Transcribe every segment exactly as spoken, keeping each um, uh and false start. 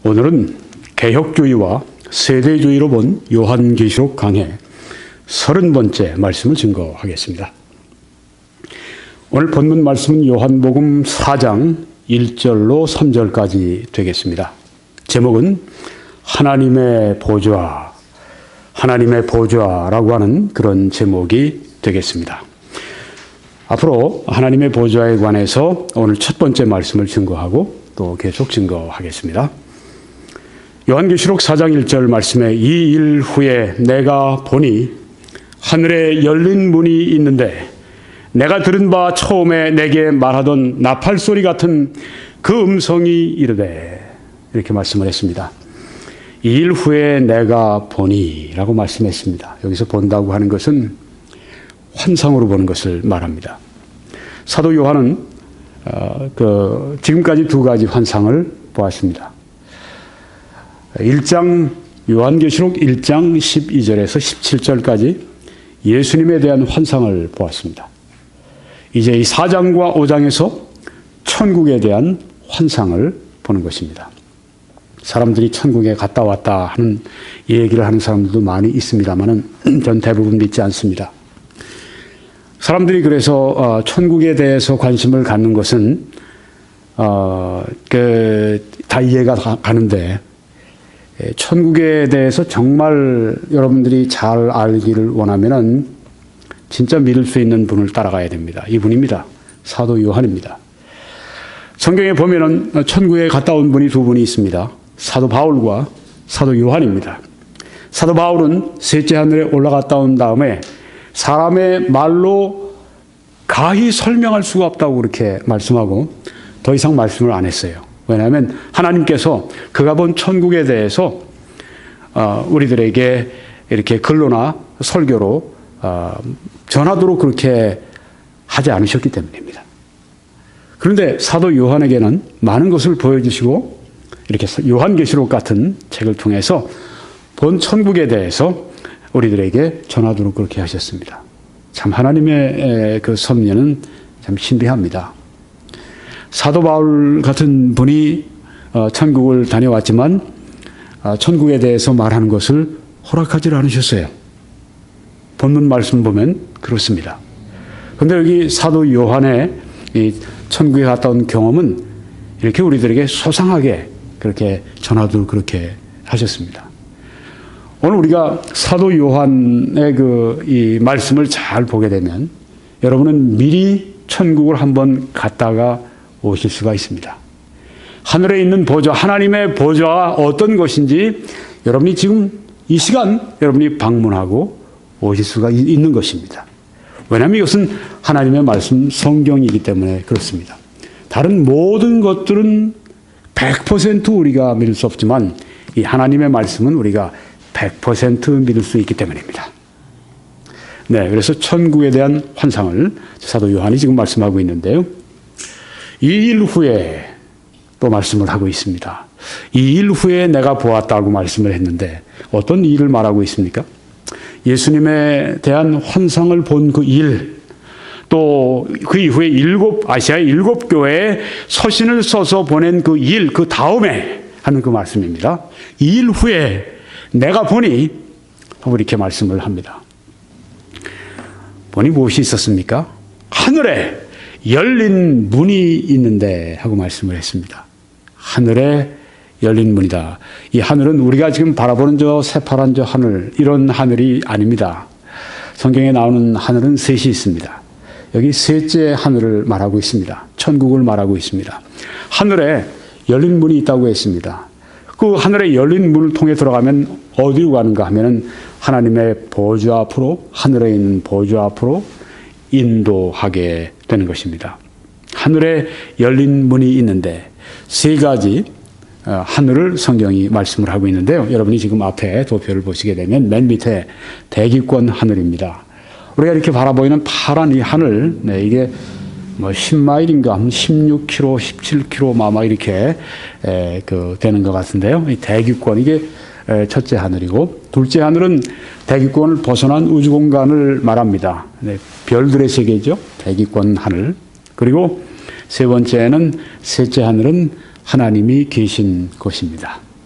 오늘은 개혁주의와 세대주의로 본 요한계시록 강해 서른 번째 말씀을 증거하겠습니다. 오늘 본문 말씀은 요한복음 사 장 일 절로 삼 절까지 되겠습니다. 제목은 하나님의 보좌, 하나님의 보좌라고 하는 그런 제목이 되겠습니다. 앞으로 하나님의 보좌에 관해서 오늘 첫 번째 말씀을 증거하고 또 계속 증거하겠습니다. 요한계시록 사 장 일 절 말씀에 이 일 후에 내가 보니 하늘에 열린 문이 있는데 내가 들은 바 처음에 내게 말하던 나팔 소리 같은 그 음성이 이르되, 이렇게 말씀을 했습니다. 이 일 후에 내가 보니 라고 말씀했습니다. 여기서 본다고 하는 것은 환상으로 보는 것을 말합니다. 사도 요한은 어, 그 지금까지 두 가지 환상을 보았습니다. 일 장 요한계시록 일 장 십이 절에서 십칠 절까지 예수님에 대한 환상을 보았습니다. 이제 이 사 장과 오 장에서 천국에 대한 환상을 보는 것입니다. 사람들이 천국에 갔다 왔다 하는 얘기를 하는 사람들도 많이 있습니다만 전 대부분 믿지 않습니다. 사람들이 그래서 천국에 대해서 관심을 갖는 것은 어, 그, 다 이해가 가는데, 천국에 대해서 정말 여러분들이 잘 알기를 원하면은 진짜 믿을 수 있는 분을 따라가야 됩니다. 이분입니다. 사도 요한입니다. 성경에 보면은 천국에 갔다 온 분이 두 분이 있습니다. 사도 바울과 사도 요한입니다. 사도 바울은 셋째 하늘에 올라갔다 온 다음에 사람의 말로 가히 설명할 수가 없다고 그렇게 말씀하고 더 이상 말씀을 안 했어요. 왜냐하면 하나님께서 그가 본 천국에 대해서 우리들에게 이렇게 글로나 설교로 전하도록 그렇게 하지 않으셨기 때문입니다. 그런데 사도 요한에게는 많은 것을 보여주시고 이렇게 요한계시록 같은 책을 통해서 본 천국에 대해서 우리들에게 전하도록 그렇게 하셨습니다. 참 하나님의 그 섭리는 참 신비합니다. 사도 바울 같은 분이 천국을 다녀왔지만 천국에 대해서 말하는 것을 허락하지 않으셨어요. 본문 말씀 보면 그렇습니다. 그런데 여기 사도 요한의 이 천국에 갔다 온 경험은 이렇게 우리들에게 소상하게 그렇게 전하도록 그렇게 하셨습니다. 오늘 우리가 사도 요한의 그 이 말씀을 잘 보게 되면 여러분은 미리 천국을 한번 갔다가 오실 수가 있습니다. 하늘에 있는 보좌, 하나님의 보좌가 어떤 것인지 여러분이 지금 이 시간 여러분이 방문하고 오실 수가 있는 것입니다. 왜냐하면 이것은 하나님의 말씀 성경이기 때문에 그렇습니다. 다른 모든 것들은 백 퍼센트 우리가 믿을 수 없지만 이 하나님의 말씀은 우리가 백 퍼센트 믿을 수 있기 때문입니다. 네, 그래서 천국에 대한 환상을 사도 요한이 지금 말씀하고 있는데요. 이 일 후에 또 말씀을 하고 있습니다. 이 일 후에 내가 보았다고 말씀을 했는데 어떤 일을 말하고 있습니까? 예수님에 대한 환상을 본 그 일, 또 그 이후에 일곱, 아시아의 일곱 교회에 서신을 써서 보낸 그 일, 그 다음에 하는 그 말씀입니다. 이 일 후에 내가 보니, 하고 이렇게 말씀을 합니다. 보니 무엇이 있었습니까? 하늘에 열린 문이 있는데 하고 말씀을 했습니다. 하늘에 열린 문이다. 이 하늘은 우리가 지금 바라보는 저 새파란 저 하늘, 이런 하늘이 아닙니다. 성경에 나오는 하늘은 셋이 있습니다. 여기 셋째 하늘을 말하고 있습니다. 천국을 말하고 있습니다. 하늘에 열린 문이 있다고 했습니다. 그 하늘에 열린 문을 통해 들어가면 어디로 가는가 하면은 하나님의 보좌 앞으로, 하늘에 있는 보좌 앞으로 인도하게 되는 것입니다. 하늘에 열린 문이 있는데 세 가지 하늘을 성경이 말씀을 하고 있는데요. 여러분이 지금 앞에 도표를 보시게 되면 맨 밑에 대기권 하늘입니다. 우리가 이렇게 바라보이는 파란 이 하늘, 네, 이게 뭐 십 마일인가, 십육 킬로미터, 십칠 킬로미터 막 이렇게 에, 그 되는 것 같은데요. 이 대기권, 이게 에, 첫째 하늘이고, 둘째 하늘은 대기권을 벗어난 우주 공간을 말합니다. 네, 별들의 세계죠. 대기권 하늘. 그리고 세 번째는 셋째 하늘은 하나님이 계신 곳입니다.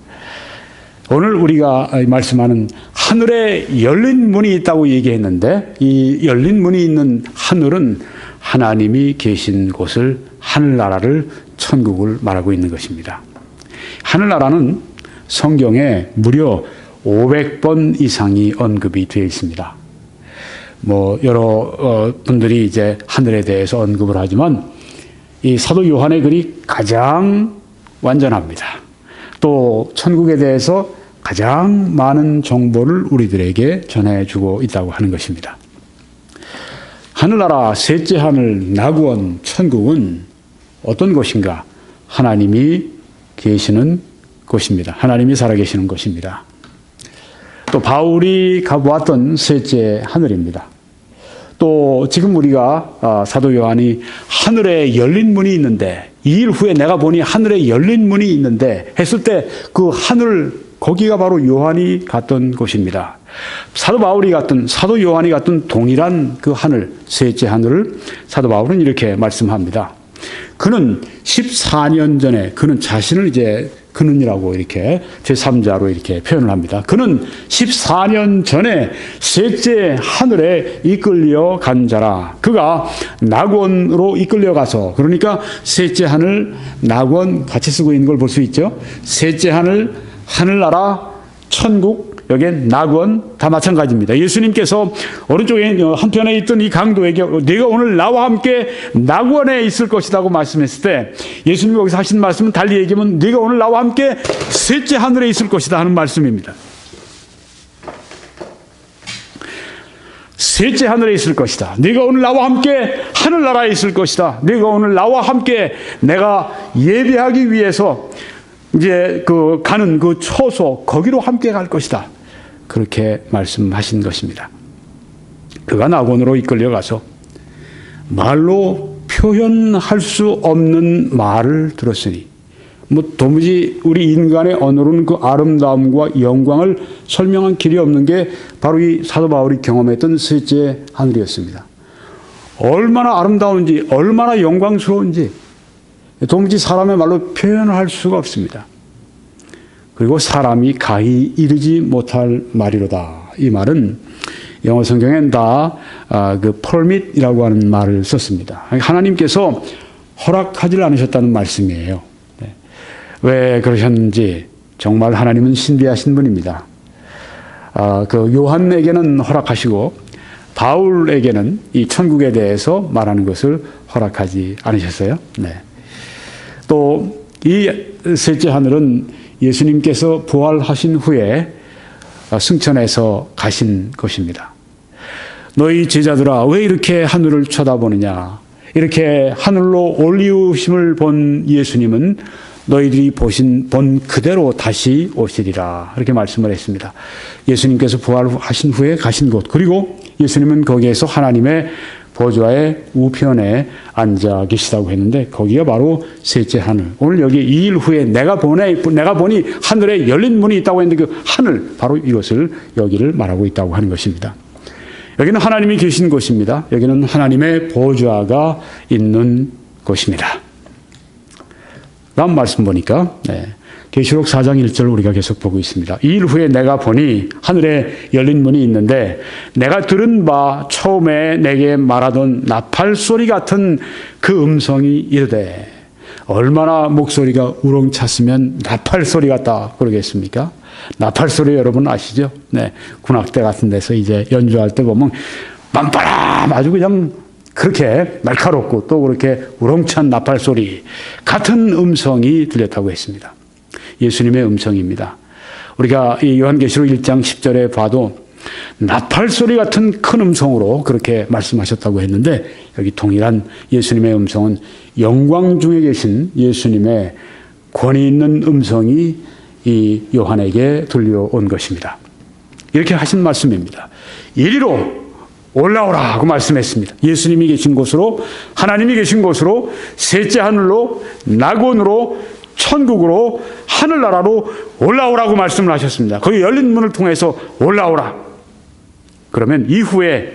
오늘 우리가 말씀하는 하늘에 열린 문이 있다고 얘기했는데 이 열린 문이 있는 하늘은 하나님이 계신 곳을 하늘나라를 천국을 말하고 있는 것입니다. 하늘나라는 성경에 무려 오백 번 이상이 언급이 되어 있습니다. 뭐 여러 분들이 이제 하늘에 대해서 언급을 하지만 이 사도 요한의 글이 가장 완전합니다. 또 천국에 대해서 가장 많은 정보를 우리들에게 전해주고 있다고 하는 것입니다. 하늘나라, 셋째 하늘, 낙원, 천국은 어떤 곳인가? 하나님이 계시는 곳입니다. 하나님이 살아계시는 곳입니다. 또 바울이 가보았던 셋째 하늘입니다. 또 지금 우리가 사도 요한이 하늘에 열린 문이 있는데 이 일 후에 내가 보니 하늘에 열린 문이 있는데 했을 때 그 하늘, 거기가 바로 요한이 갔던 곳입니다. 사도 바울이 갔던, 사도 요한이 갔던 동일한 그 하늘, 셋째 하늘을 사도 바울은 이렇게 말씀합니다. 그는 십사 년 전에, 그는 자신을 이제 그는이라고 이렇게 제삼자로 이렇게 표현을 합니다. 그는 십사 년 전에 셋째 하늘에 이끌려 간 자라. 그가 낙원으로 이끌려 가서, 그러니까 셋째 하늘, 낙원 같이 쓰고 있는 걸 볼 수 있죠. 셋째 하늘, 하늘나라, 천국, 여기에 낙원 다 마찬가지입니다. 예수님께서 오른쪽에 한편에 있던 이 강도에게 네가 오늘 나와 함께 낙원에 있을 것이라고 말씀했을 때 예수님이 거기서 하신 말씀은 달리 얘기하면 네가 오늘 나와 함께 셋째 하늘에 있을 것이다 하는 말씀입니다. 셋째 하늘에 있을 것이다. 네가 오늘 나와 함께 하늘나라에 있을 것이다. 네가 오늘 나와 함께 내가 예배하기 위해서 이제 그 가는 그 처소 거기로 함께 갈 것이다. 그렇게 말씀하신 것입니다. 그가 낙원으로 이끌려가서 말로 표현할 수 없는 말을 들었으니, 뭐 도무지 우리 인간의 언어로는 그 아름다움과 영광을 설명한 길이 없는 게 바로 이 사도 바울이 경험했던 셋째 하늘이었습니다. 얼마나 아름다운지, 얼마나 영광스러운지 도무지 사람의 말로 표현할 수가 없습니다. 그리고 사람이 가히 이르지 못할 말이로다. 이 말은 영어 성경엔 다 그 permit이라고 하는 말을 썼습니다. 하나님께서 허락하지 않으셨다는 말씀이에요. 왜 그러셨는지 정말 하나님은 신비하신 분입니다. 아, 그 요한에게는 허락하시고 바울에게는 이 천국에 대해서 말하는 것을 허락하지 않으셨어요. 네. 또 이 셋째 하늘은 예수님께서 부활하신 후에 승천해서 가신 것입니다. 너희 제자들아 왜 이렇게 하늘을 쳐다보느냐. 이렇게 하늘로 올리우심을 본 예수님은 너희들이 보신 본 그대로 다시 오시리라. 이렇게 말씀을 했습니다. 예수님께서 부활하신 후에 가신 곳, 그리고 예수님은 거기에서 하나님의 보좌의 우편에 앉아 계시다고 했는데 거기가 바로 셋째 하늘. 오늘 여기 이 일 후에 내가 보내, 내가 보니 하늘에 열린 문이 있다고 했는데 그 하늘, 바로 이것을 여기를 말하고 있다고 하는 것입니다. 여기는 하나님이 계신 곳입니다. 여기는 하나님의 보좌가 있는 곳입니다. 다음 말씀 보니까 네. 계시록 사 장 일 절 우리가 계속 보고 있습니다. 이 일 후에 내가 보니 하늘에 열린 문이 있는데 내가 들은 바 처음에 내게 말하던 나팔 소리 같은 그 음성이 이르되, 얼마나 목소리가 우렁찼으면 나팔 소리 같다 그러겠습니까? 나팔 소리 여러분 아시죠? 네, 군악대 같은 데서 이제 연주할 때 보면 빰빠람 아주 그냥 그렇게 날카롭고 또 그렇게 우렁찬 나팔 소리 같은 음성이 들렸다고 했습니다. 예수님의 음성입니다. 우리가 이 요한계시록 일 장 십 절에 봐도 나팔 소리 같은 큰 음성으로 그렇게 말씀하셨다고 했는데 여기 동일한 예수님의 음성은 영광 중에 계신 예수님의 권위 있는 음성이 이 요한에게 들려온 것입니다. 이렇게 하신 말씀입니다. 이리로 올라오라고 말씀했습니다. 예수님이 계신 곳으로, 하나님이 계신 곳으로, 셋째 하늘로, 낙원으로, 천국으로, 하늘나라로 올라오라고 말씀을 하셨습니다. 거기 열린 문을 통해서 올라오라. 그러면 이후에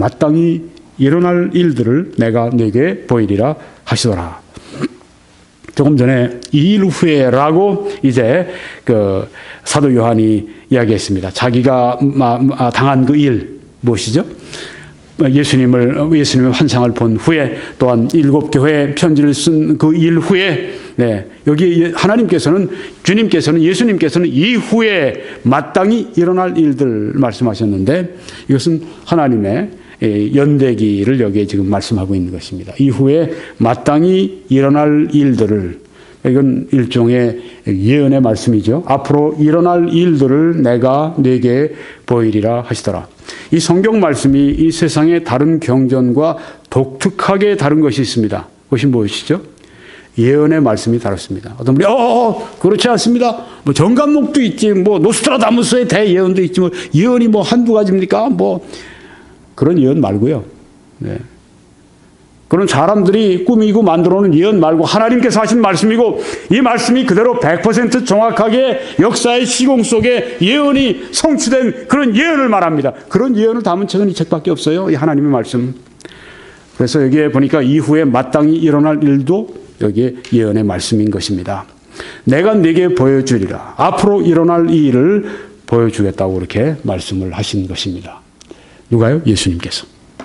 마땅히 일어날 일들을 내가 네게 보이리라 하시더라. 조금 전에 이 일 후에라고 이제 그 사도 요한이 이야기했습니다. 자기가 당한 그 일 무엇이죠? 예수님을 예수님의 환상을 본 후에 또한 일곱 교회에 편지를 쓴 그 일 후에 네, 여기 하나님께서는 주님께서는 예수님께서는 이후에 마땅히 일어날 일들 말씀하셨는데 이것은 하나님의 연대기를 여기에 지금 말씀하고 있는 것입니다. 이후에 마땅히 일어날 일들을 이건 일종의 예언의 말씀이죠. 앞으로 일어날 일들을 내가 네게 보이리라 하시더라. 이 성경 말씀이 이 세상의 다른 경전과 독특하게 다른 것이 있습니다. 그것이 무엇이죠? 예언의 말씀이 다릅니다. 어떤 분이 어, 어 그렇지 않습니다. 뭐 정감록도 있지, 뭐 노스트라다무스의 대예언도 있지, 뭐 예언이 뭐 한두 가지입니까? 뭐 그런 예언 말고요. 네. 그런 사람들이 꾸미고 만들어놓은 예언 말고 하나님께서 하신 말씀이고 이 말씀이 그대로 백 퍼센트 정확하게 역사의 시공 속에 예언이 성취된 그런 예언을 말합니다. 그런 예언을 담은 책은 이 책밖에 없어요. 이 하나님의 말씀. 그래서 여기에 보니까 이후에 마땅히 일어날 일도 여기에 예언의 말씀인 것입니다. 내가 네게 보여주리라. 앞으로 일어날 이 일을 보여주겠다고 그렇게 말씀을 하신 것입니다. 누가요? 예수님께서.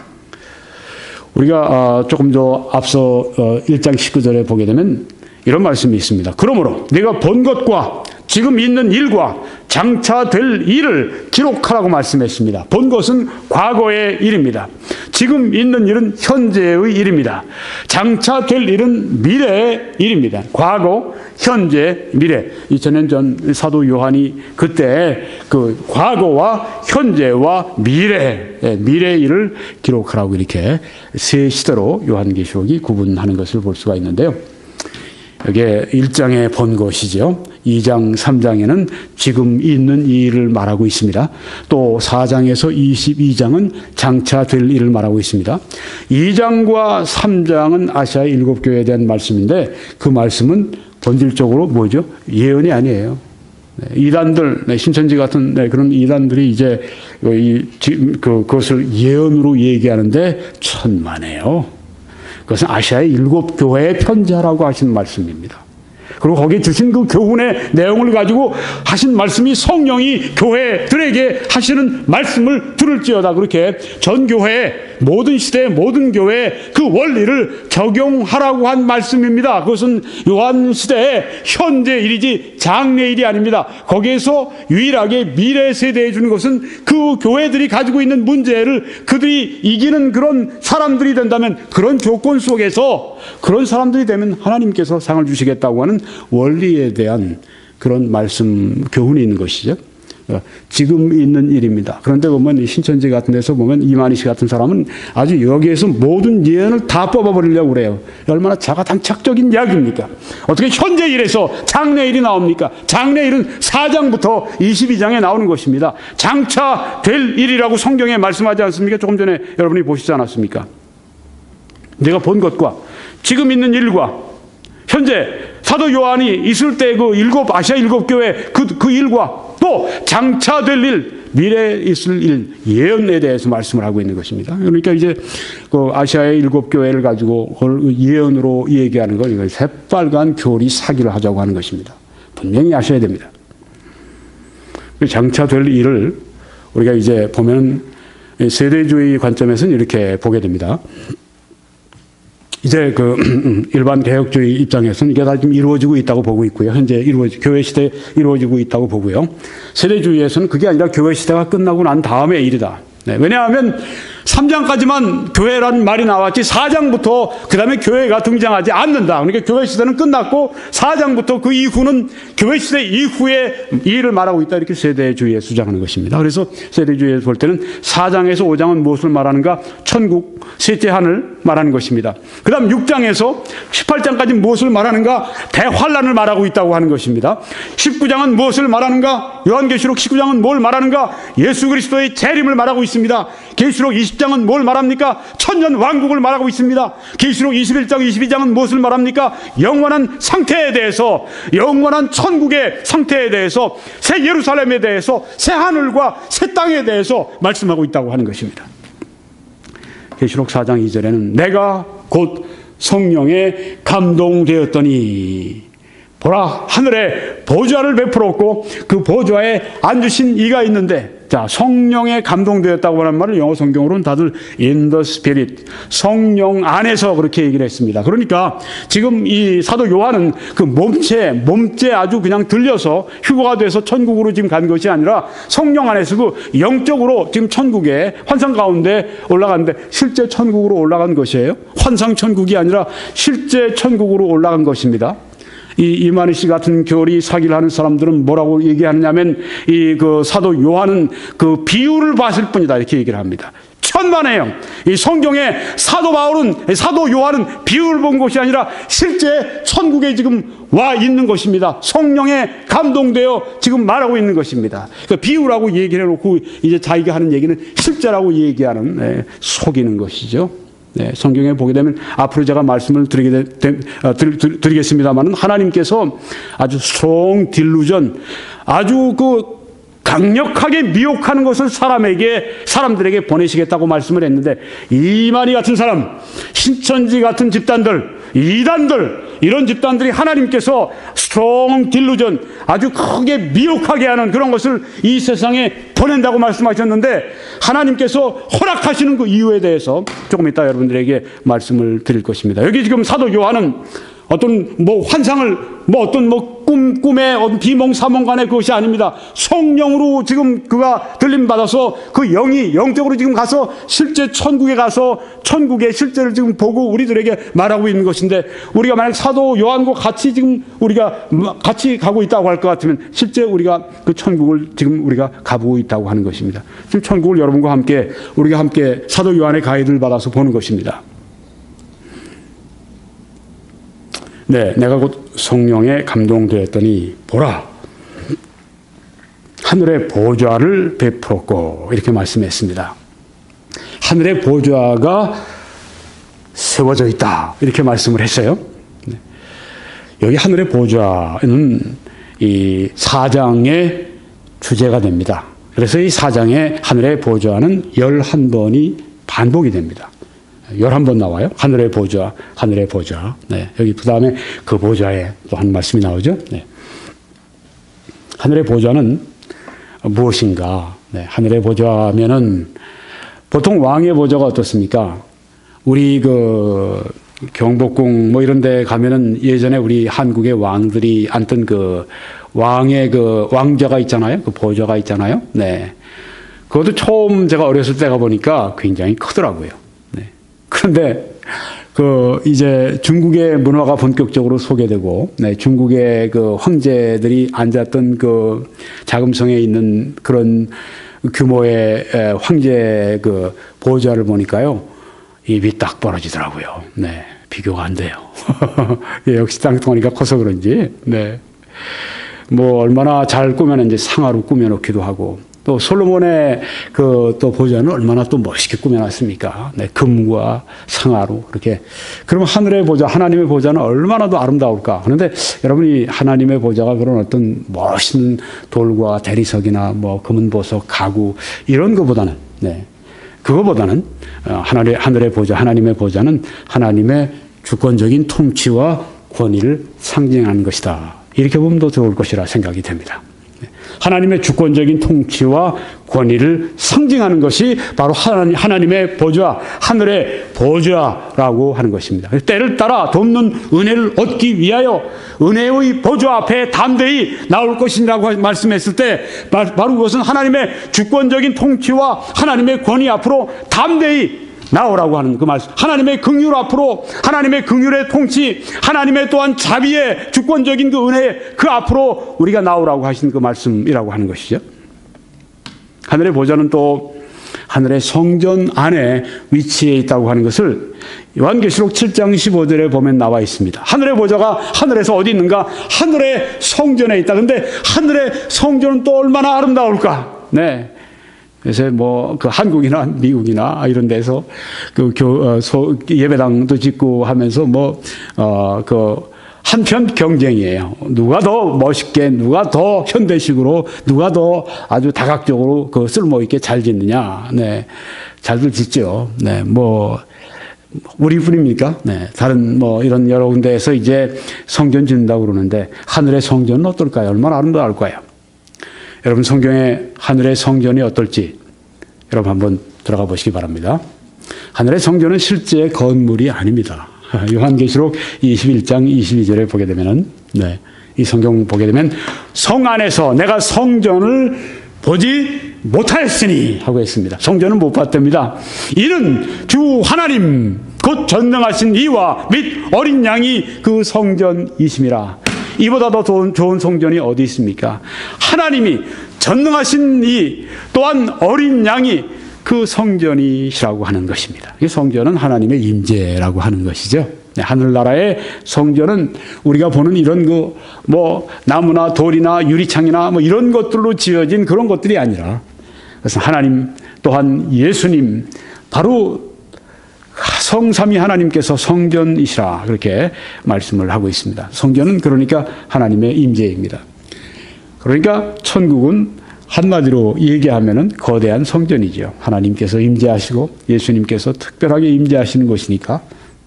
우리가 조금 더 앞서 일 장 십구 절에 보게 되면 이런 말씀이 있습니다. 그러므로 네가 본 것과 지금 있는 일과 장차 될 일을 기록하라고 말씀했습니다. 본 것은 과거의 일입니다. 지금 있는 일은 현재의 일입니다. 장차 될 일은 미래의 일입니다. 과거, 현재, 미래. 이천 년 전 사도 요한이 그때 그 과거와 현재와 미래, 미래의 일을 기록하라고 이렇게 세 시대로 요한계시록이 구분하는 것을 볼 수가 있는데요. 여기에 일 장에 본 것이죠. 이 장, 삼 장에는 지금 있는 일을 말하고 있습니다. 또 사 장에서 이십이 장은 장차 될 일을 말하고 있습니다. 이 장과 삼 장은 아시아의 일곱 교회에 대한 말씀인데 그 말씀은 본질적으로 뭐죠? 예언이 아니에요. 이단들, 신천지 같은 그런 이단들이 이제 이, 그, 그것을 예언으로 얘기하는데 천만에요. 그것은 아시아의 일곱 교회에 편지하라고 하신 말씀입니다. 그리고 거기에 주신 그 교훈의 내용을 가지고 하신 말씀이 성령이 교회들에게 하시는 말씀을 들을지어다. 그렇게 전 교회, 모든 시대, 모든 교회에 그 원리를 적용하라고 한 말씀입니다. 그것은 요한 시대의 현재 일이지 장래 일이 아닙니다. 거기에서 유일하게 미래 세대에 주는 것은 그 교회들이 가지고 있는 문제를 그들이 이기는 그런 사람들이 된다면 그런 조건 속에서 그런 사람들이 되면 하나님께서 상을 주시겠다고 하는 원리에 대한 그런 말씀, 교훈이 있는 것이죠. 지금 있는 일입니다. 그런데 보면 신천지 같은 데서 보면 이만희 씨 같은 사람은 아주 여기에서 모든 예언을 다 뽑아버리려고 그래요. 얼마나 자가당착적인 이야기입니까? 어떻게 현재 일에서 장래 일이 나옵니까? 장래 일은 사 장부터 이십이 장에 나오는 것입니다. 장차 될 일이라고 성경에 말씀하지 않습니까? 조금 전에 여러분이 보시지 않았습니까? 내가 본 것과 지금 있는 일과 현재 사도 요한이 있을 때 그 일곱 아시아 일곱 교회 그, 그 일과 또 장차 될 일, 미래에 있을 일, 예언에 대해서 말씀을 하고 있는 것입니다. 그러니까 이제 그 아시아의 일곱 교회를 가지고 그걸 예언으로 얘기하는 걸 이걸 새빨간 교리 사기를 하자고 하는 것입니다. 분명히 아셔야 됩니다. 장차 될 일을 우리가 이제 보면 세대주의 관점에서는 이렇게 보게 됩니다. 이제 그 일반 개혁주의 입장에서는 이게 다 지금 이루어지고 있다고 보고 있고요. 현재 이루어지 교회 시대에 이루어지고 있다고 보고요. 세대주의에서는 그게 아니라 교회 시대가 끝나고 난 다음의 일이다. 네, 왜냐하면 삼 장까지만 교회라는 말이 나왔지 사 장부터 그 다음에 교회가 등장하지 않는다. 그러니까 교회 시대는 끝났고 사 장부터 그 이후는 교회 시대 이후의 일을 말하고 있다. 이렇게 세대주의에 주장하는 것입니다. 그래서 세대주의에서 볼 때는 사 장에서 오 장은 무엇을 말하는가? 천국, 셋째 하늘 말하는 것입니다. 그 다음 육 장에서 십팔 장까지 무엇을 말하는가? 대환란을 말하고 있다고 하는 것입니다. 십구 장은 무엇을 말하는가? 요한계시록 십구 장은 뭘 말하는가? 예수 그리스도의 재림을 말하고 있습니다. 계시록 이십 장은 뭘 말합니까? 천년 왕국을 말하고 있습니다. 계시록 이십일 장, 이십이 장은 무엇을 말합니까? 영원한 상태에 대해서, 영원한 천국의 상태에 대해서, 새 예루살렘에 대해서, 새 하늘과 새 땅에 대해서 말씀하고 있다고 하는 것입니다. 계시록 사 장 이 절에는 내가 곧 성령에 감동되었더니 보라 하늘에 보좌를 베풀었고 그 보좌에 앉으신 이가 있는데, 자, 성령에 감동되었다고 하는 말을 영어 성경으로는 다들 in the spirit, 성령 안에서 그렇게 얘기를 했습니다. 그러니까 지금 이 사도 요한은 그 몸체, 몸체 아주 그냥 들려서 휴거가 돼서 천국으로 지금 간 것이 아니라 성령 안에서 그 영적으로 지금 천국에 환상 가운데 올라갔는데, 실제 천국으로 올라간 것이에요. 환상 천국이 아니라 실제 천국으로 올라간 것입니다. 이 이만희 씨 같은 교리 사기를 하는 사람들은 뭐라고 얘기하느냐면, 이 그 사도 요한은 그 비유를 봤을 뿐이다 이렇게 얘기를 합니다. 천만에요. 이 성경에 사도 바울은, 사도 요한은 비유를 본 것이 아니라 실제 천국에 지금 와 있는 것입니다. 성령에 감동되어 지금 말하고 있는 것입니다. 그러니까 비유라고 얘기를 해놓고 이제 자기가 하는 얘기는 실제라고 얘기하는, 네, 속이는 것이죠. 네, 성경에 보게 되면 앞으로 제가 말씀을 드리게 되, 되, 어, 드, 드, 드리겠습니다만, 하나님께서 아주 strong delusion, 아주 그 강력하게 미혹하는 것을 사람에게, 사람들에게 보내시겠다고 말씀을 했는데, 이만희 같은 사람, 신천지 같은 집단들, 이단들, 이런 집단들이 하나님께서 strong delusion, 아주 크게 미혹하게 하는 그런 것을 이 세상에 보낸다고 말씀하셨는데, 하나님께서 허락하시는 그 이유에 대해서 조금 이따 여러분들에게 말씀을 드릴 것입니다. 여기 지금 사도 요한은 어떤 뭐 환상을, 뭐 어떤 뭐 꿈, 꿈의 어떤 비몽사몽 간의 그것이 아닙니다. 성령으로 지금 그가 들림 받아서 그 영이 영적으로 지금 가서 실제 천국에 가서 천국의 실제를 지금 보고 우리들에게 말하고 있는 것인데, 우리가 만약 사도 요한과 같이 지금 우리가 같이 가고 있다고 할 것 같으면 실제 우리가 그 천국을 지금 우리가 가보고 있다고 하는 것입니다. 지금 천국을 여러분과 함께, 우리가 함께 사도 요한의 가이드를 받아서 보는 것입니다. 네, 내가 곧 성령에 감동되었더니 보라 하늘의 보좌를 베풀었고, 이렇게 말씀했습니다. 하늘의 보좌가 세워져 있다 이렇게 말씀을 했어요. 여기 하늘의 보좌는 이 사장의 주제가 됩니다. 그래서 이 사장의 하늘의 보좌는 열한 번이 반복이 됩니다. 열한 번 나와요. 하늘의 보좌, 하늘의 보좌. 네, 여기 그 다음에 그 보좌에 또 한 말씀이 나오죠. 네. 하늘의 보좌는 무엇인가? 네, 하늘의 보좌면은 보통 왕의 보좌가 어떻습니까? 우리 그 경복궁 뭐 이런 데 가면은 예전에 우리 한국의 왕들이 앉던 그 왕의 그 왕좌가 있잖아요. 그 보좌가 있잖아요. 네. 그것도 처음 제가 어렸을 때 가보니까 굉장히 크더라고요. 그런데 그 이제 중국의 문화가 본격적으로 소개되고, 네, 중국의 그 황제들이 앉았던 그 자금성에 있는 그런 규모의 황제 그 보좌를 보니까요, 입이 딱 벌어지더라고요. 네, 비교가 안 돼요. 역시 땅덩어리가 커서 그런지, 네, 뭐 얼마나 잘 꾸며는지 상하로 꾸며놓기도 하고. 또 솔로몬의 그 또 보좌는 얼마나 또 멋있게 꾸며놨습니까? 네, 금과 상아로 그렇게. 그럼 하늘의 보좌, 하나님의 보좌는 얼마나 더 아름다울까? 그런데 여러분이 하나님의 보좌가 그런 어떤 멋있는 돌과 대리석이나 뭐 금은 보석, 가구 이런 것보다는, 네, 그거보다는 하늘의 하늘의 보좌, 하나님의 보좌는 하나님의 주권적인 통치와 권위를 상징하는 것이다. 이렇게 보면 더 좋을 것이라 생각이 됩니다. 하나님의 주권적인 통치와 권위를 상징하는 것이 바로 하나님, 하나님의 보좌, 하늘의 보좌라고 하는 것입니다. 때를 따라 돕는 은혜를 얻기 위하여 은혜의 보좌 앞에 담대히 나올 것이라고 말씀했을 때, 바로 그것은 하나님의 주권적인 통치와 하나님의 권위 앞으로 담대히 나오라고 하는 그 말씀. 하나님의 긍휼 앞으로, 하나님의 긍휼의 통치, 하나님의 또한 자비의 주권적인 그 은혜, 그 앞으로 우리가 나오라고 하신 그 말씀이라고 하는 것이죠. 하늘의 보좌는 또 하늘의 성전 안에 위치해 있다고 하는 것을 요한계시록 칠 장 십오 절에 보면 나와 있습니다. 하늘의 보좌가 하늘에서 어디 있는가? 하늘의 성전에 있다. 근데 하늘의 성전은 또 얼마나 아름다울까? 네. 그래서 뭐 그 한국이나 미국이나 이런 데서 그 교, 어, 소, 예배당도 짓고 하면서 뭐 어, 그 한편 경쟁이에요. 누가 더 멋있게, 누가 더 현대식으로, 누가 더 아주 다각적으로 그 쓸모 있게 잘 짓느냐. 네, 잘들 짓죠. 네, 뭐 우리뿐입니까? 네, 다른 뭐 이런 여러 군데에서 이제 성전 짓는다고 그러는데 하늘의 성전은 어떨까요? 얼마나 아름다울까요? 여러분 성경에 하늘의 성전이 어떨지 여러분 한번 들어가 보시기 바랍니다. 하늘의 성전은 실제 건물이 아닙니다. 요한계시록 이십일 장 이십이 절에 보게 되면은 네, 이 성경 보게 되면 성 안에서 내가 성전을 보지 못하였으니 하고 했습니다. 성전은 못 봤답니다. 이는 주 하나님 곧 전능하신 이와 및 어린 양이 그 성전이심이라. 이보다 더 좋은, 좋은 성전이 어디 있습니까? 하나님이 전능하신 이 또한 어린 양이 그 성전이시라고 하는 것입니다. 이 성전은 하나님의 임재라고 하는 것이죠. 네, 하늘나라의 성전은 우리가 보는 이런 그 뭐 나무나 돌이나 유리창이나 뭐 이런 것들로 지어진 그런 것들이 아니라 그래서 하나님 또한 예수님 바로 성삼위 하나님께서 성전이시라 그렇게 말씀을 하고 있습니다. 성전은 그러니까 하나님의 임재입니다. 그러니까 천국은 한마디로 얘기하면은 거대한 성전이죠. 하나님께서 임재하시고 예수님께서 특별하게 임재하시는 것이니까.